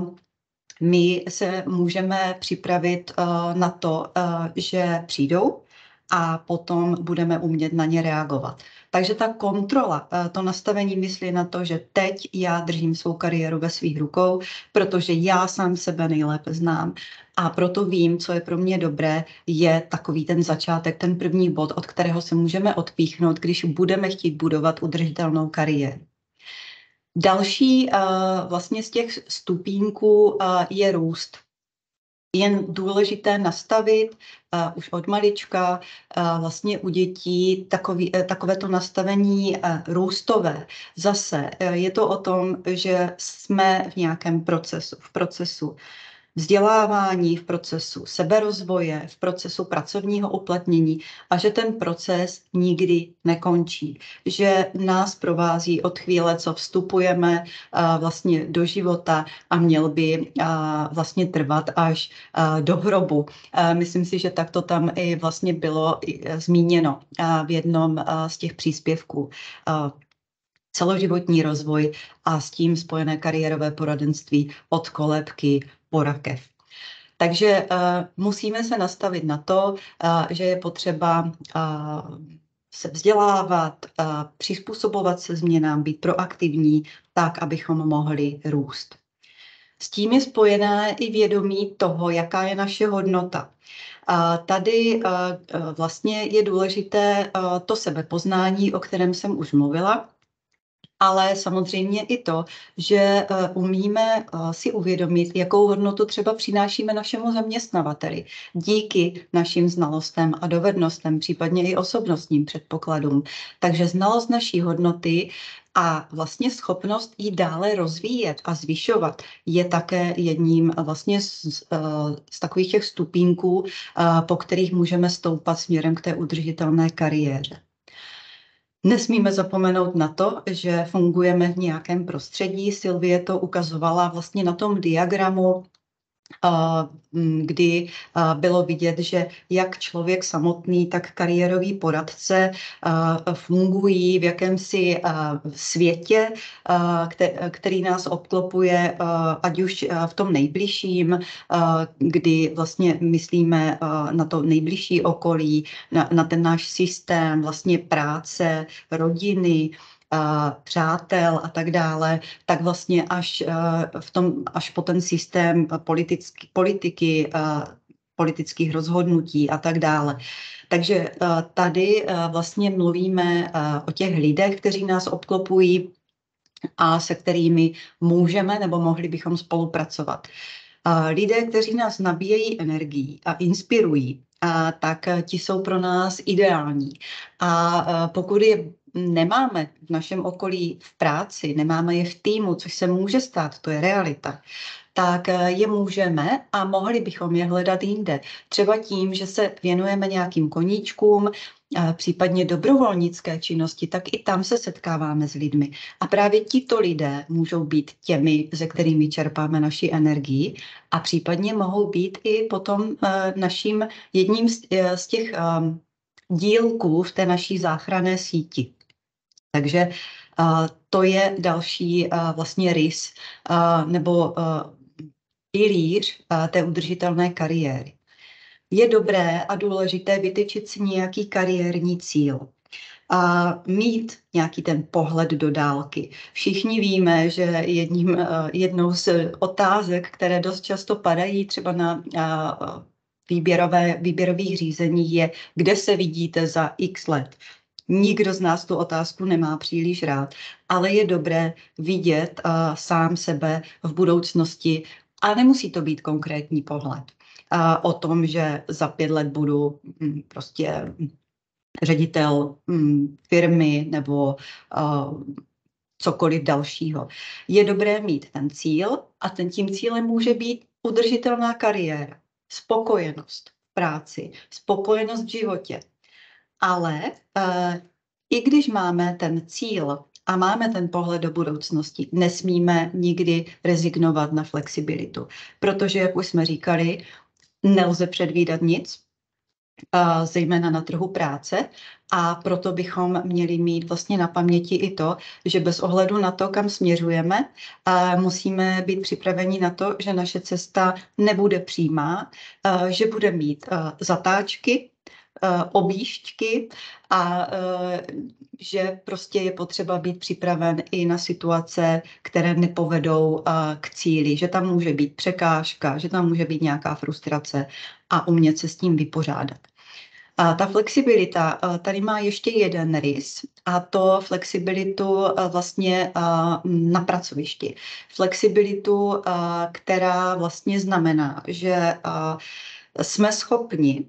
my se můžeme připravit na to, že přijdou a potom budeme umět na ně reagovat. Takže ta kontrola, to nastavení mysli na to, že teď já držím svou kariéru ve svých rukou, protože já sám sebe nejlépe znám a proto vím, co je pro mě dobré, je takový ten začátek, ten první bod, od kterého se můžeme odpíchnout, když budeme chtít budovat udržitelnou kariéru. Další vlastně z těch stupínků je růst. Jen důležité nastavit už od malička vlastně u dětí takovéto nastavení růstové. Zase je to o tom, že jsme v nějakém procesu vzdělávání, v procesu seberozvoje, v procesu pracovního uplatnění a že ten proces nikdy nekončí. Že nás provází od chvíle, co vstupujeme vlastně do života a měl by vlastně trvat až do hrobu. Myslím si, že tak to tam i vlastně bylo zmíněno v jednom z těch příspěvků. Celoživotní rozvoj a s tím spojené kariérové poradenství od kolébky po rakev. Takže musíme se nastavit na to, že je potřeba se vzdělávat, přizpůsobovat se změnám, být proaktivní, tak, abychom mohli růst. S tím je spojené i vědomí toho, jaká je naše hodnota. Tady vlastně je důležité to sebepoznání, o kterém jsem už mluvila, ale samozřejmě i to, že umíme si uvědomit, jakou hodnotu třeba přinášíme našemu zaměstnavateli díky našim znalostem a dovednostem, případně i osobnostním předpokladům. Takže znalost naší hodnoty a vlastně schopnost ji dále rozvíjet a zvyšovat je také jedním vlastně z takových těch stupínků, po kterých můžeme stoupat směrem k té udržitelné kariéře. Nesmíme zapomenout na to, že fungujeme v nějakém prostředí. Sylvie to ukazovala vlastně na tom diagramu, kdy bylo vidět, že jak člověk samotný, tak kariérový poradce fungují v jakémsi světě, který nás obklopuje, ať už v tom nejbližším, kdy vlastně myslíme na to nejbližší okolí, na ten náš systém vlastně práce, rodiny, přátel a tak dále, tak vlastně až po ten systém politiky, politických rozhodnutí a tak dále. Takže tady vlastně mluvíme o těch lidech, kteří nás obklopují a se kterými můžeme nebo mohli bychom spolupracovat. Lidé, kteří nás nabíjejí energií a inspirují, tak ti jsou pro nás ideální. A pokud je nemáme v našem okolí v práci, nemáme je v týmu, což se může stát, to je realita, tak je můžeme a mohli bychom je hledat jinde. Třeba tím, že se věnujeme nějakým koníčkům, případně dobrovolnické činnosti, tak i tam se setkáváme s lidmi. A právě tito lidé můžou být těmi, se kterými čerpáme naši energii a případně mohou být i potom jedním z těch dílků v té naší záchranné síti. Takže to je další vlastně rys nebo pilíř té udržitelné kariéry. Je dobré a důležité vytyčit si nějaký kariérní cíl. A mít nějaký ten pohled do dálky. Všichni víme, že jednou z otázek, které dost často padají třeba na výběrových řízení, je, kde se vidíte za x let. Nikdo z nás tu otázku nemá příliš rád, ale je dobré vidět sám sebe v budoucnosti a nemusí to být konkrétní pohled o tom, že za 5 let budu prostě ředitel firmy nebo cokoliv dalšího. Je dobré mít ten cíl a tím cílem může být udržitelná kariéra, spokojenost v práci, spokojenost v životě. Ale i když máme ten cíl a máme ten pohled do budoucnosti, nesmíme nikdy rezignovat na flexibilitu. Protože, jak už jsme říkali, nelze předvídat nic, zejména na trhu práce, a proto bychom měli mít vlastně na paměti i to, že bez ohledu na to, kam směřujeme, musíme být připraveni na to, že naše cesta nebude přímá, že bude mít zatáčky, objížďky a že prostě je potřeba být připraven i na situace, které nepovedou k cíli, že tam může být překážka, že tam může být nějaká frustrace a umět se s tím vypořádat. A ta flexibilita tady má ještě jeden rys, a to flexibilitu vlastně na pracovišti. Flexibilitu, která vlastně znamená, že jsme schopni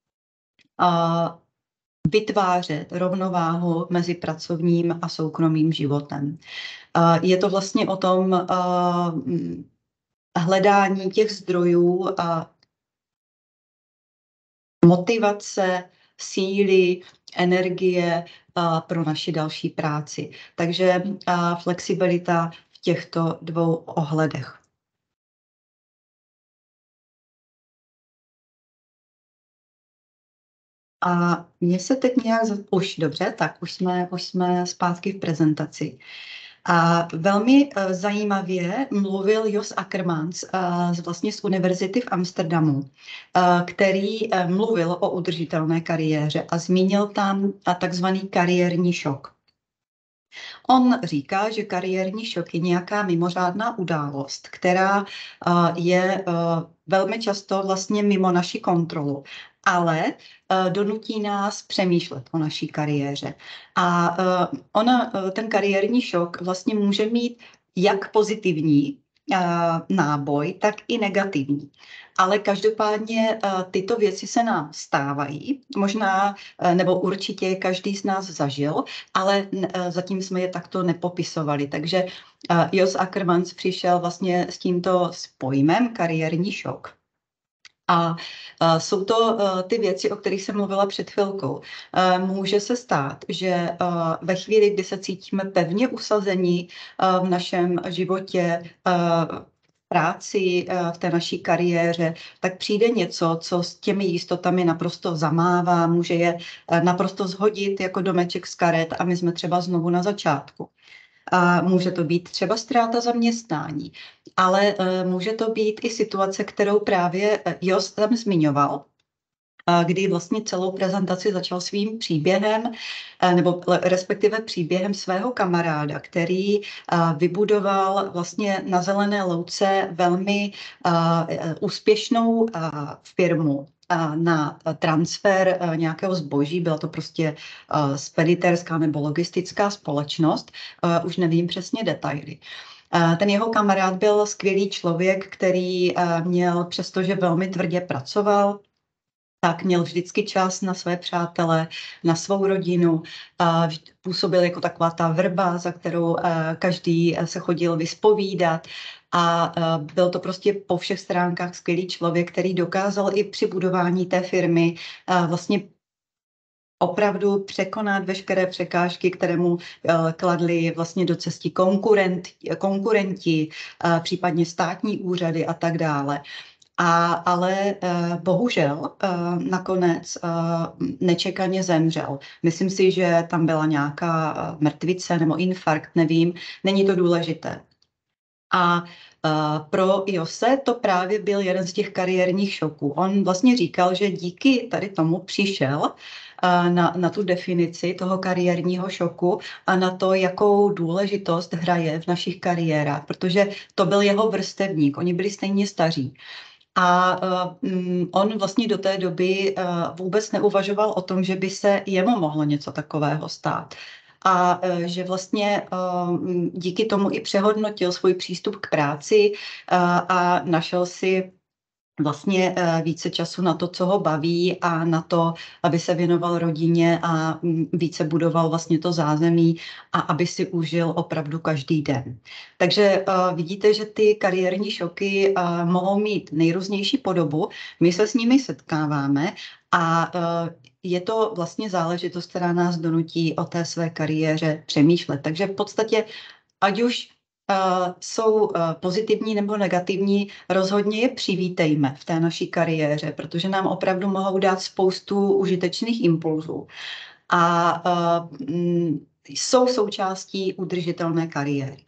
vytvářet rovnováhu mezi pracovním a soukromým životem. Je to vlastně o tom hledání těch zdrojů a motivace, síly, energie pro naši další práci. Takže flexibilita v těchto dvou ohledech. A mně se teď nějak... Už dobře, tak už jsme zpátky v prezentaci. A velmi zajímavě mluvil Jos Ackermans vlastně z Univerzity v Amsterdamu, který mluvil o udržitelné kariéře a zmínil tam takzvaný kariérní šok. On říká, že kariérní šok je nějaká mimořádná událost, která je velmi často vlastně mimo naši kontrolu, ale donutí nás přemýšlet o naší kariéře. A ten kariérní šok vlastně může mít jak pozitivní náboj, tak i negativní. Ale každopádně tyto věci se nám stávají, možná, nebo určitě každý z nás zažil, ale zatím jsme je takto nepopisovali. Takže Jos Ackermans přišel vlastně s tímto pojmem kariérní šok. A jsou to ty věci, o kterých jsem mluvila před chvilkou. Může se stát, že ve chvíli, kdy se cítíme pevně usazení v našem životě, práci, v té naší kariéře, tak přijde něco, co s těmi jistotami naprosto zamává, může je naprosto zhodit jako domeček z karet a my jsme třeba znovu na začátku. Může to být třeba ztráta zaměstnání, ale může to být i situace, kterou právě Jos tam zmiňoval, kdy vlastně celou prezentaci začal svým příběhem, nebo respektive příběhem svého kamaráda, který vybudoval vlastně na zelené louce velmi úspěšnou firmu na transfer nějakého zboží, byla to prostě spediterská nebo logistická společnost, už nevím přesně detaily. Ten jeho kamarád byl skvělý člověk, který měl, přestože velmi tvrdě pracoval, tak měl vždycky čas na své přátele, na svou rodinu, působil jako taková ta vrba, za kterou každý se chodil vyspovídat, a byl to prostě po všech stránkách skvělý člověk, který dokázal i při budování té firmy vlastně opravdu překonat veškeré překážky, které mu kladly vlastně do cesty konkurenti, případně státní úřady a tak dále. Ale bohužel nakonec nečekaně zemřel. Myslím si, že tam byla nějaká mrtvice nebo infarkt, nevím, není to důležité. A pro Jose to právě byl jeden z těch kariérních šoků. On vlastně říkal, že díky tady tomu přišel na tu definici toho kariérního šoku a na to, jakou důležitost hraje v našich kariérách, protože to byl jeho vrstevník, oni byli stejně staří. A on vlastně do té doby vůbec neuvažoval o tom, že by se jemu mohlo něco takového stát. A že vlastně díky tomu i přehodnotil svůj přístup k práci a našel si vlastně více času na to, co ho baví, a na to, aby se věnoval rodině a více budoval vlastně to zázemí a aby si užil opravdu každý den. Takže vidíte, že ty kariérní šoky mohou mít nejrůznější podobu. My se s nimi setkáváme a je to vlastně záležitost, která nás donutí o té své kariéře přemýšlet. Takže v podstatě, ať už jsou pozitivní nebo negativní, rozhodně je přivítejme v té naší kariéře, protože nám opravdu mohou dát spoustu užitečných impulzů a jsou součástí udržitelné kariéry.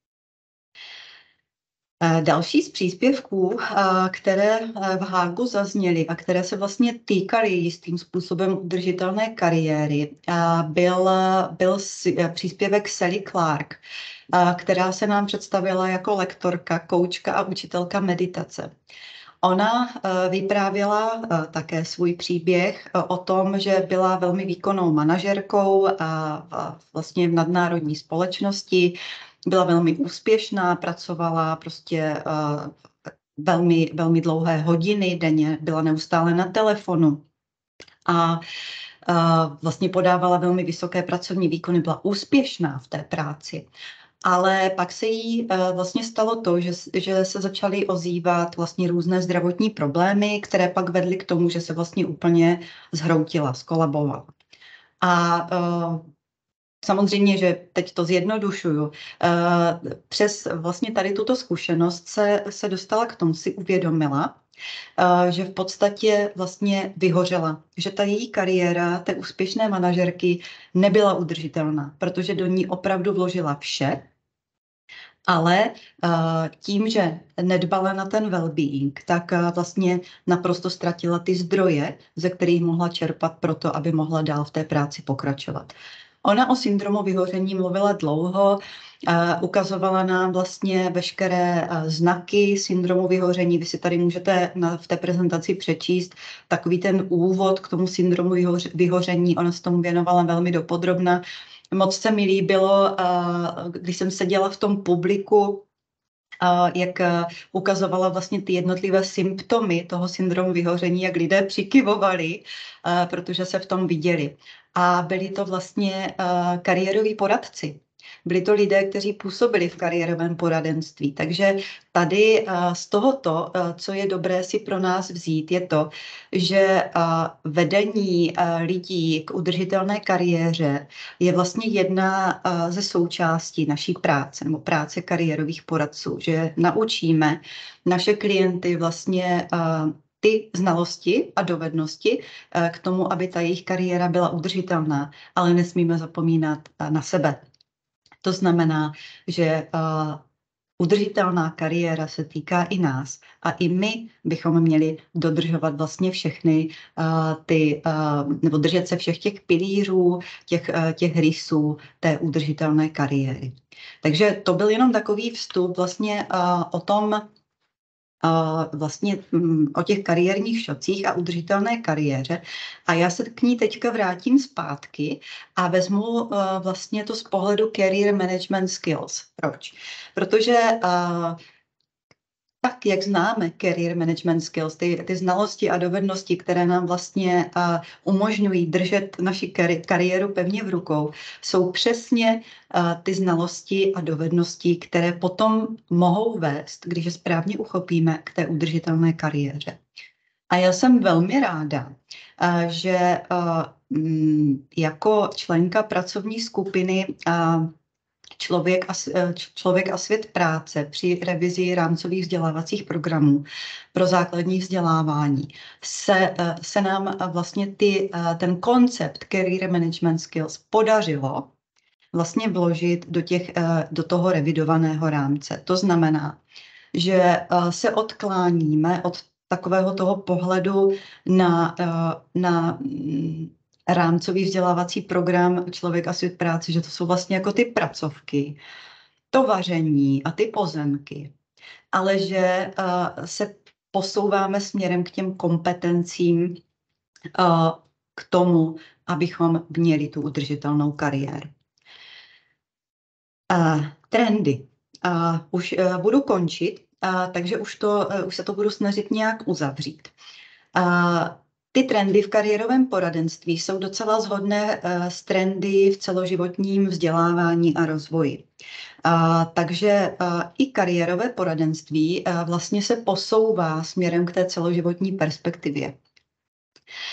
Další z příspěvků, které v Hágu zazněly a které se vlastně týkaly jistým způsobem udržitelné kariéry, byl příspěvek Sally Clark, která se nám představila jako lektorka, koučka a učitelka meditace. Ona vyprávěla také svůj příběh o tom, že byla velmi výkonnou manažerkou vlastně v nadnárodní společnosti, byla velmi úspěšná, pracovala prostě velmi, velmi dlouhé hodiny denně, byla neustále na telefonu a vlastně podávala velmi vysoké pracovní výkony, byla úspěšná v té práci. Ale pak se jí vlastně stalo to, že se začaly ozývat vlastně různé zdravotní problémy, které pak vedly k tomu, že se vlastně úplně zhroutila, skolabovala. A samozřejmě, že teď to zjednodušuju, přes vlastně tady tuto zkušenost se dostala k tomu, si uvědomila, že v podstatě vlastně vyhořela, že ta její kariéra té úspěšné manažerky nebyla udržitelná, protože do ní opravdu vložila vše, ale tím, že nedbala na ten well-being, tak vlastně naprosto ztratila ty zdroje, ze kterých mohla čerpat proto, aby mohla dál v té práci pokračovat. Ona o syndromu vyhoření mluvila dlouho, ukazovala nám vlastně veškeré znaky syndromu vyhoření. Vy si tady můžete v té prezentaci přečíst takový ten úvod k tomu syndromu vyhoření. Ona se tomu věnovala velmi dopodrobna. Moc se mi líbilo, když jsem seděla v tom publiku, jak ukazovala vlastně ty jednotlivé symptomy toho syndromu vyhoření, jak lidé přikyvovali, protože se v tom viděli. A byli to vlastně kariéroví poradci. Byli to lidé, kteří působili v kariérovém poradenství. Takže tady z tohoto, co je dobré si pro nás vzít, je to, že vedení lidí k udržitelné kariéře je vlastně jedna ze součástí naší práce nebo práce kariérových poradců, že naučíme naše klienty vlastně ty znalosti a dovednosti k tomu, aby ta jejich kariéra byla udržitelná, ale nesmíme zapomínat na sebe. To znamená, že udržitelná kariéra se týká i nás a i my bychom měli dodržovat vlastně všechny nebo držet se všech těch pilířů, těch rysů té udržitelné kariéry. Takže to byl jenom takový vstup vlastně o tom, vlastně o těch kariérních šocích a udržitelné kariéře. A já se k ní teďka vrátím zpátky a vezmu vlastně to z pohledu career management skills. Proč? Protože tak, jak známe career management skills, ty znalosti a dovednosti, které nám vlastně umožňují držet naši kariéru pevně v rukou, jsou přesně ty znalosti a dovednosti, které potom mohou vést, když je správně uchopíme, k té udržitelné kariéře. A já jsem velmi ráda, že jako členka pracovní skupiny Člověk a svět práce při revizi rámcových vzdělávacích programů pro základní vzdělávání se nám vlastně ten koncept career management skills podařilo vlastně vložit do toho revidovaného rámce. To znamená, že se odkláníme od takového toho pohledu na rámcový vzdělávací program Člověk a svět práce, že to jsou vlastně jako ty pracovky, to vaření a ty pozemky, ale že se posouváme směrem k těm kompetencím, k tomu, abychom měli tu udržitelnou kariéru. Trendy. Už budu končit, takže už se to budu snažit nějak uzavřít. Ty trendy v kariérovém poradenství jsou docela shodné s trendy v celoživotním vzdělávání a rozvoji. Takže i kariérové poradenství vlastně se posouvá směrem k té celoživotní perspektivě.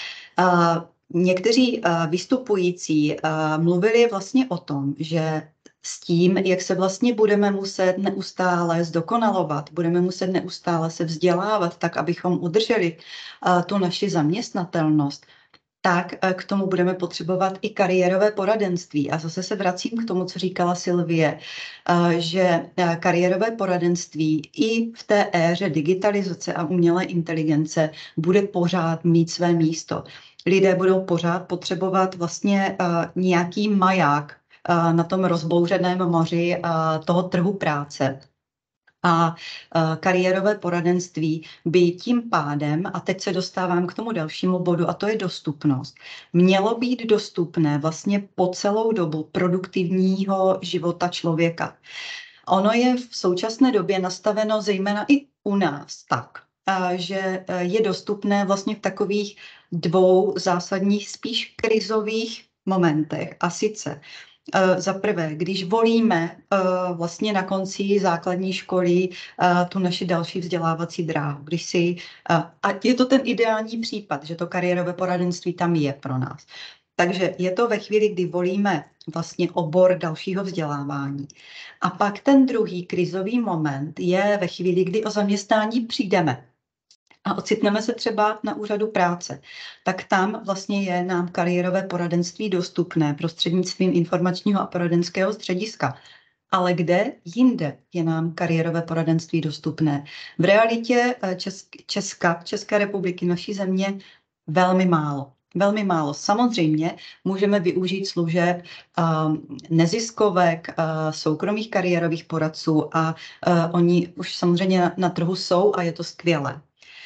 Někteří vystupující mluvili vlastně o tom, že s tím, jak se vlastně budeme muset neustále zdokonalovat, budeme muset neustále se vzdělávat, tak abychom udrželi tu naši zaměstnatelnost, tak k tomu budeme potřebovat i kariérové poradenství. A zase se vracím k tomu, co říkala Sylvie, že kariérové poradenství i v té éře digitalizace a umělé inteligence bude pořád mít své místo. Lidé budou pořád potřebovat vlastně nějaký maják na tom rozbouřeném moři toho trhu práce. A kariérové poradenství by tím pádem, a teď se dostávám k tomu dalšímu bodu, a to je dostupnost, mělo být dostupné vlastně po celou dobu produktivního života člověka. Ono je v současné době nastaveno zejména i u nás tak, že je dostupné vlastně v takových dvou zásadních, spíš krizových momentech. A sice za prvé, když volíme vlastně na konci základní školy tu naši další vzdělávací dráhu, když si, a je to ten ideální případ, že to kariérové poradenství tam je pro nás. Takže je to ve chvíli, kdy volíme vlastně obor dalšího vzdělávání. A pak ten druhý krizový moment je ve chvíli, kdy o zaměstnání přijdeme a ocitneme se třeba na úřadu práce, tak tam vlastně je nám kariérové poradenství dostupné prostřednictvím informačního a poradenského střediska. Ale kde jinde je nám kariérové poradenství dostupné? V realitě České republiky, naší země, velmi málo. Velmi málo. Samozřejmě můžeme využít služeb neziskovek, soukromých kariérových poradců a oni už samozřejmě na trhu jsou a je to skvělé.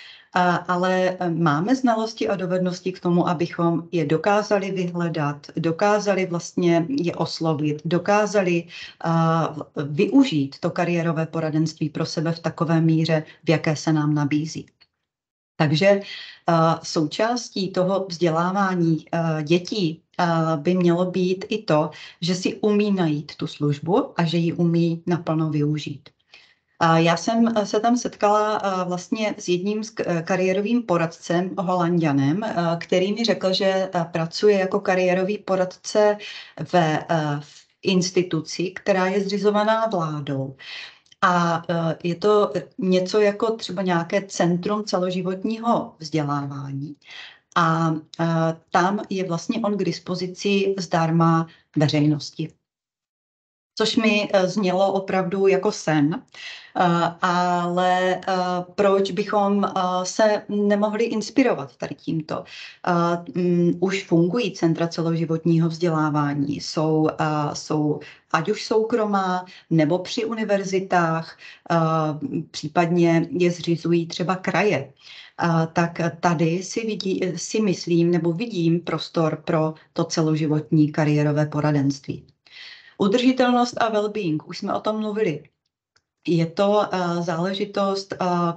Ale máme znalosti a dovednosti k tomu, abychom je dokázali vyhledat, dokázali vlastně je oslovit, dokázali využít to kariérové poradenství pro sebe v takové míře, v jaké se nám nabízí. Takže součástí toho vzdělávání dětí by mělo být i to, že si umí najít tu službu a že ji umí naplno využít. Já jsem se tam setkala vlastně s jedním kariérovým poradcem, Holanďanem, který mi řekl, že pracuje jako kariérový poradce v instituci, která je zřizovaná vládou. A je to něco jako třeba nějaké centrum celoživotního vzdělávání. A tam je vlastně on k dispozici zdarma veřejnosti. Což mi znělo opravdu jako sen, ale proč bychom se nemohli inspirovat tady tímto? Už fungují centra celoživotního vzdělávání, jsou ať už soukromá, nebo při univerzitách, případně je zřizují třeba kraje. Tak tady si myslím, nebo vidím prostor pro to celoživotní kariérové poradenství. Udržitelnost a well-being, už jsme o tom mluvili. Je to záležitost,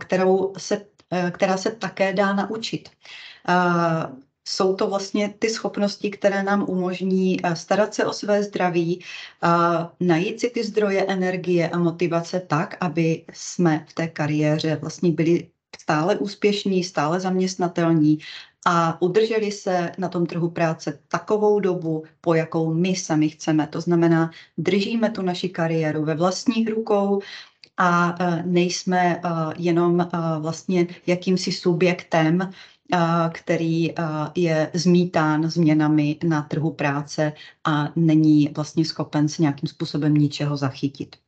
která se také dá naučit. Jsou to vlastně ty schopnosti, které nám umožní starat se o své zdraví, najít si ty zdroje energie a motivace tak, aby jsme v té kariéře vlastně byli stále úspěšní, stále zaměstnatelní a udrželi se na tom trhu práce takovou dobu, po jakou my sami chceme. To znamená, držíme tu naši kariéru ve vlastních rukou a nejsme jenom vlastně jakýmsi subjektem, který je zmítán změnami na trhu práce a není vlastně schopen se nějakým způsobem ničeho zachytit.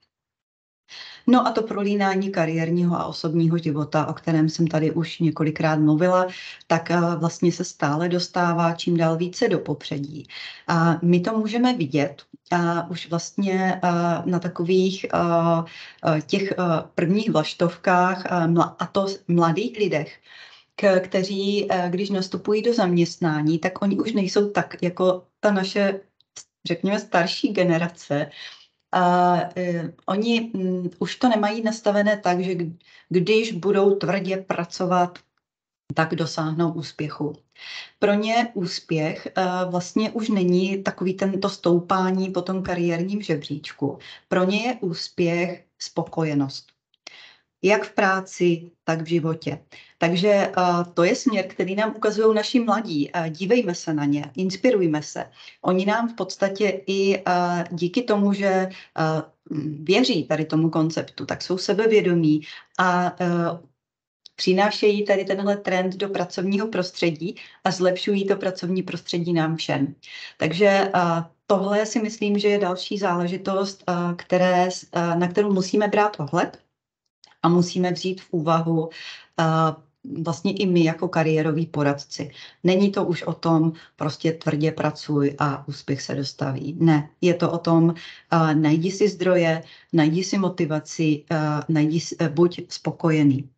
No a to prolínání kariérního a osobního života, o kterém jsem tady už několikrát mluvila, tak vlastně se stále dostává čím dál více do popředí. A my to můžeme vidět už vlastně na takových těch prvních vlaštovkách a to mladých lidech, kteří, když nastupují do zaměstnání, tak oni už nejsou tak jako ta naše, řekněme, starší generace. Oni už to nemají nastavené tak, že když budou tvrdě pracovat, tak dosáhnou úspěchu. Pro ně úspěch vlastně už není takový tento stoupání po tom kariérním žebříčku. Pro ně je úspěch spokojenost. jak v práci, tak v životě. Takže to je směr, který nám ukazují naši mladí. Dívejme se na ně, inspirujme se. Oni nám v podstatě i díky tomu, že věří tady tomu konceptu, tak jsou sebevědomí a přinášejí tady tenhle trend do pracovního prostředí a zlepšují to pracovní prostředí nám všem. Takže tohle si myslím, že je další záležitost, na kterou musíme brát ohled a musíme vzít v úvahu vlastně i my jako kariéroví poradci. Není to už o tom, prostě tvrdě pracuj a úspěch se dostaví. Ne, je to o tom, najdi si zdroje, najdi si motivaci, buď spokojený.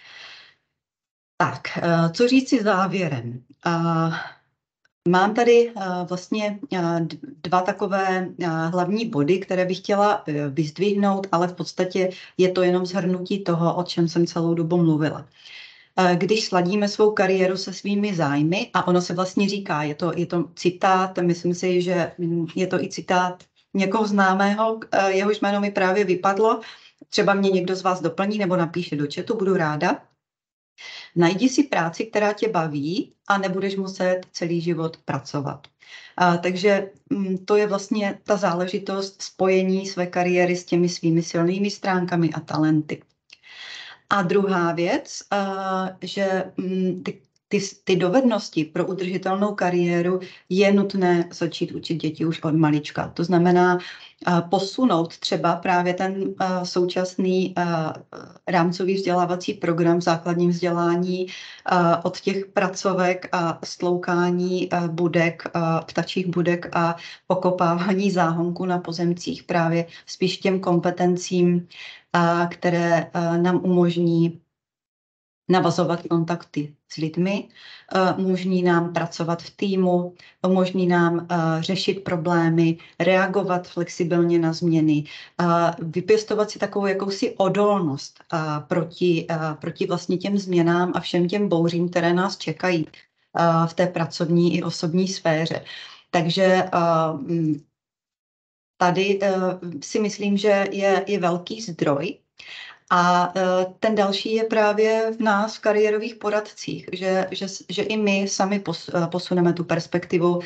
Tak, co říci závěrem? Mám tady vlastně dva takové hlavní body, které bych chtěla vyzdvihnout, ale v podstatě je to jenom shrnutí toho, o čem jsem celou dobu mluvila. Když sladíme svou kariéru se svými zájmy, a ono se vlastně říká, je to citát, myslím si, že je to i citát někoho známého, jehož jméno mi právě vypadlo, třeba mě někdo z vás doplní nebo napíše do chatu, budu ráda. Najdi si práci, která tě baví a nebudeš muset celý život pracovat. Takže to je vlastně ta záležitost spojení své kariéry s těmi svými silnými stránkami a talenty. A druhá věc, že ty dovednosti pro udržitelnou kariéru je nutné začít učit děti už od malička. To znamená posunout třeba právě ten současný rámcový vzdělávací program v základním vzdělání od těch pracovek a stloukání budek, ptačích budek a pokopávání záhonku na pozemcích právě spíš těm kompetencím, které nám umožní navazovat kontakty s lidmi, umožní nám pracovat v týmu, umožní nám řešit problémy, reagovat flexibilně na změny, vypěstovat si takovou jakousi odolnost proti vlastně těm změnám a všem těm bouřím, které nás čekají v té pracovní i osobní sféře. Takže tady si myslím, že je velký zdroj. A ten další je právě v nás, v kariérových poradcích, že i my sami posuneme tu perspektivu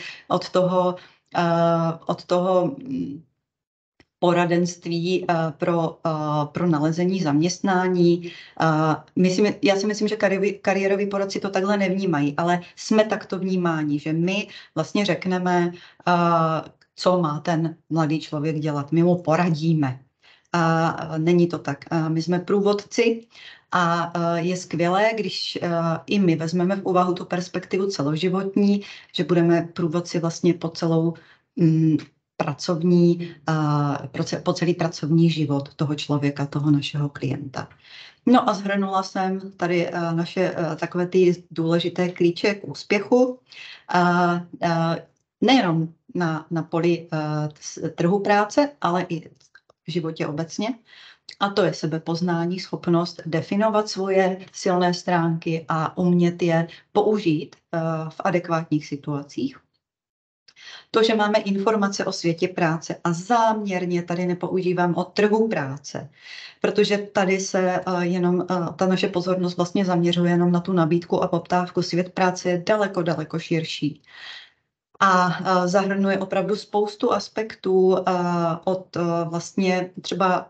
od toho poradenství pro nalezení zaměstnání. Já si myslím, že kariéroví poradci to takhle nevnímají, ale jsme takto vnímáni, že my vlastně řekneme, co má ten mladý člověk dělat. My mu poradíme. Není to tak. My jsme průvodci a je skvělé, když i my vezmeme v úvahu tu perspektivu celoživotní, že budeme průvodci vlastně po celý pracovní život toho člověka, toho našeho klienta. No a shrnula jsem tady naše takové ty důležité klíče k úspěchu. Nejenom na poli trhu práce, ale i v životě obecně. A to je sebepoznání, schopnost definovat svoje silné stránky a umět je použít v adekvátních situacích. To, že máme informace o světě práce a záměrně tady nepoužívám o trhu práce, protože tady se jenom ta naše pozornost vlastně zaměřuje jenom na tu nabídku a poptávku. Svět práce je daleko, daleko širší. A zahrnuje opravdu spoustu aspektů od vlastně třeba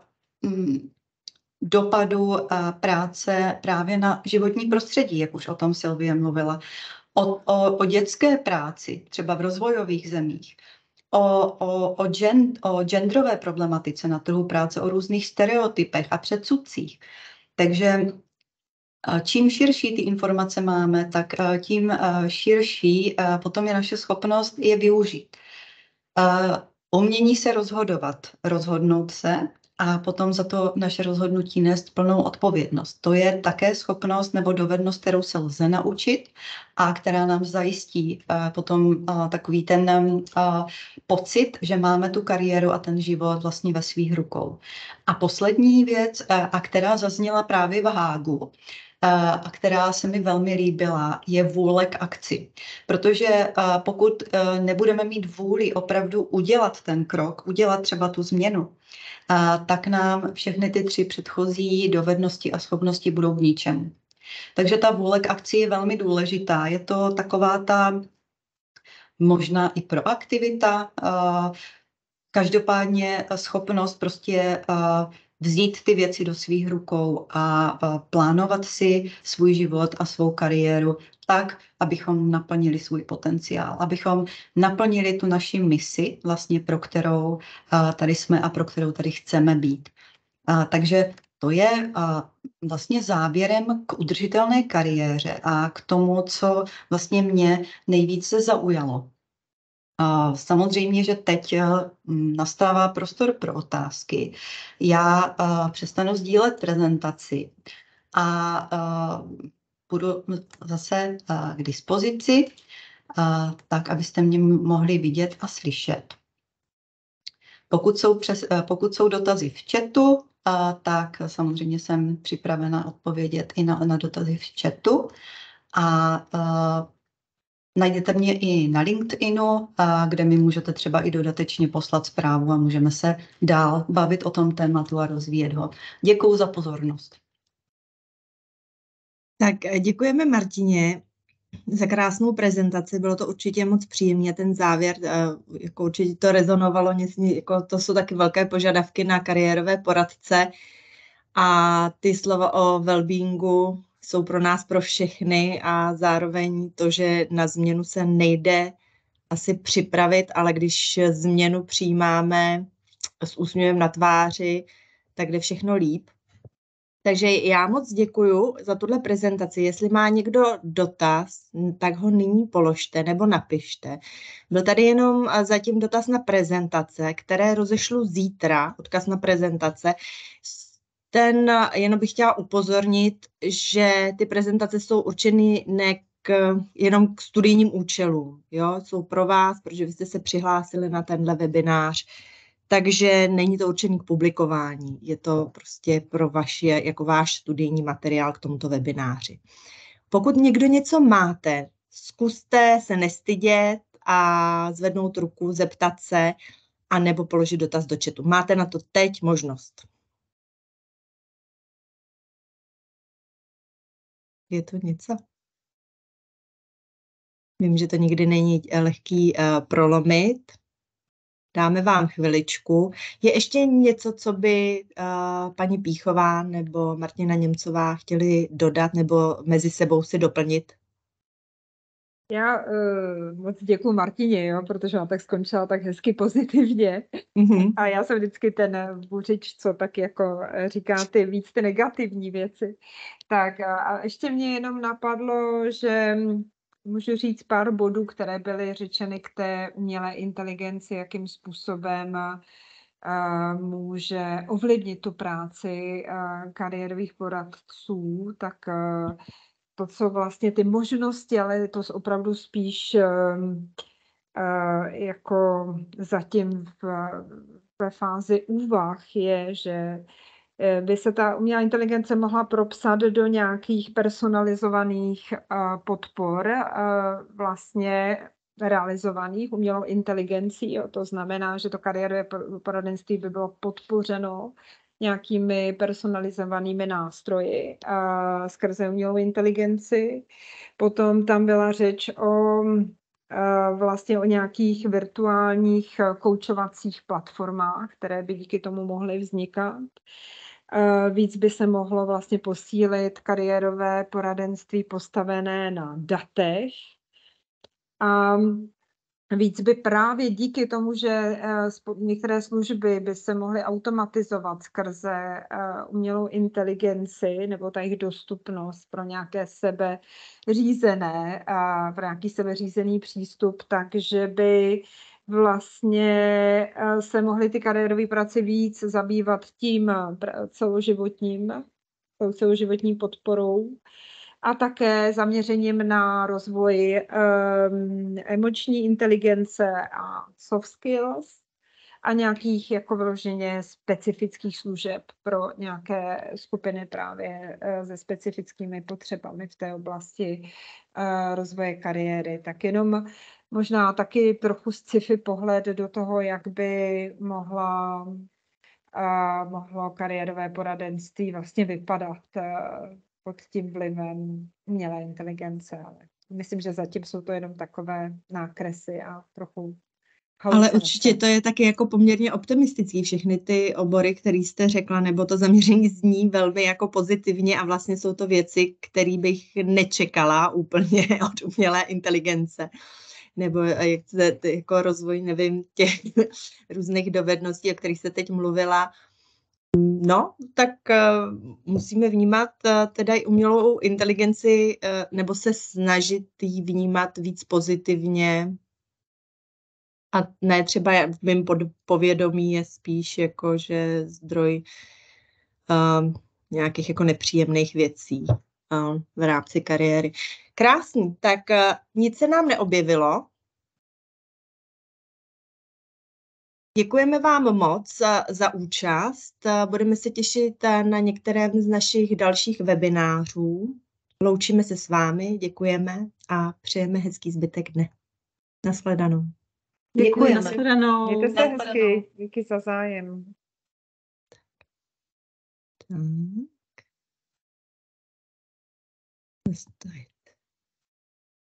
dopadu práce právě na životní prostředí, jak už o tom Sylvie mluvila, o dětské práci, třeba v rozvojových zemích, o genderové problematice na trhu práce, o různých stereotypech a předsudcích. Takže čím širší ty informace máme, tak tím širší potom je naše schopnost je využít. Umění se rozhodnout se a potom za to naše rozhodnutí nést plnou odpovědnost. To je také schopnost nebo dovednost, kterou se lze naučit a která nám zajistí potom takový ten pocit, že máme tu kariéru a ten život vlastně ve svých rukou. A poslední věc, a která zazněla právě v Hágu, a která se mi velmi líbila, je vůle k akci. Protože pokud nebudeme mít vůli opravdu udělat ten krok, udělat třeba tu změnu, tak nám všechny ty 3 předchozí dovednosti a schopnosti budou k ničemu. Takže ta vůle k akci je velmi důležitá. Je to taková ta možná i proaktivita, každopádně schopnost prostě vzít ty věci do svých rukou a plánovat si svůj život a svou kariéru tak, abychom naplnili svůj potenciál, abychom naplnili tu naši misi, vlastně pro kterou tady jsme a pro kterou tady chceme být. Takže to je vlastně závěrem k udržitelné kariéře a k tomu, co vlastně mě nejvíce zaujalo. Samozřejmě, že teď nastává prostor pro otázky. Já přestanu sdílet prezentaci a budu zase k dispozici, tak abyste mě mohli vidět a slyšet. Pokud jsou dotazy v chatu, tak samozřejmě jsem připravena odpovědět i na dotazy v chatu. Najdete mě i na LinkedInu, kde mi můžete třeba i dodatečně poslat zprávu a můžeme se dál bavit o tom tématu a rozvíjet ho. Děkuju za pozornost. Tak děkujeme Martině za krásnou prezentaci, bylo to určitě moc příjemně, ten závěr, jako určitě to rezonovalo, jako to jsou taky velké požadavky na kariérové poradce a ty slova o wellbeingu jsou pro nás, pro všechny a zároveň to, že na změnu se nejde asi připravit, ale když změnu přijímáme s úsměvem na tváři, tak jde všechno líp. Takže já moc děkuju za tuhle prezentaci. Jestli má někdo dotaz, tak ho nyní položte nebo napište. Byl tady jenom zatím dotaz na prezentace, které rozešlu zítra, odkaz na prezentace. Jenom bych chtěla upozornit, že ty prezentace jsou určeny jenom k studijním účelům. Jo? Jsou pro vás, protože vy jste se přihlásili na tenhle webinář. Takže není to určený k publikování, je to prostě pro jako váš studijní materiál k tomuto webináři. Pokud někdo něco máte, zkuste se nestydět a zvednout ruku, zeptat se, anebo položit dotaz do chatu. Máte na to teď možnost. Je to něco? Vím, že to nikdy není lehký prolomit. Dáme vám chviličku. Je ještě něco, co by paní Píchová nebo Martina Němcová chtěli dodat nebo mezi sebou si doplnit? Já moc děkuju Martině, jo, protože ona tak skončila tak hezky pozitivně. A já jsem vždycky ten buřič, co tak jako říká ty negativní věci. Tak a ještě mě jenom napadlo, že můžu říct pár bodů, které byly řečeny k té umělé inteligenci, jakým způsobem může ovlivnit tu práci kariérových poradců, tak to, co vlastně ty možnosti, ale to opravdu spíš jako zatím ve fázi úvah je, že by se ta umělá inteligence mohla propsat do nějakých personalizovaných podpor vlastně realizovaných umělou inteligencí. Jo. To znamená, že to kariérové poradenství by bylo podpořeno nějakými personalizovanými nástroji skrze umělou inteligenci. Potom tam byla řeč vlastně o nějakých virtuálních koučovacích platformách, které by díky tomu mohly vznikat. Víc by se mohlo vlastně posílit kariérové poradenství postavené na datech. A víc by právě díky tomu, že některé služby by se mohly automatizovat skrze umělou inteligenci nebo ta jejich dostupnost pro nějaké pro nějaký sebeřízený přístup, takže by vlastně se mohly ty kariérové práce víc zabývat tím celoživotní podporou a také zaměřením na rozvoj emoční inteligence a soft skills a nějakých jako vyloženě specifických služeb pro nějaké skupiny právě se specifickými potřebami v té oblasti rozvoje kariéry. Tak jenom možná taky trochu sci-fi pohled do toho, jak by mohlo kariérové poradenství vlastně vypadat pod tím vlivem umělé inteligence. Ale myslím, že zatím jsou to jenom takové nákresy a trochu ale určitě to je taky jako poměrně optimistický, všechny ty obory, které jste řekla, nebo to zaměření zní velmi jako pozitivně a vlastně jsou to věci, které bych nečekala úplně od umělé inteligence. Nebo jak jako rozvoj, nevím, těch různých dovedností, o kterých jste teď mluvila. No, tak musíme vnímat teda i umělou inteligenci, nebo se snažit jí vnímat víc pozitivně. A ne třeba v mém povědomí je spíš jako, že zdroj nějakých jako nepříjemných věcí v rámci kariéry. Krásný, tak nic se nám neobjevilo. Děkujeme vám moc za účast. Budeme se těšit na některém z našich dalších webinářů. Loučíme se s vámi, děkujeme a přejeme hezký zbytek dne. Nashledanou. Děkujeme. Nashledanou. Mějte se hezky. Díky za zájem. Tak.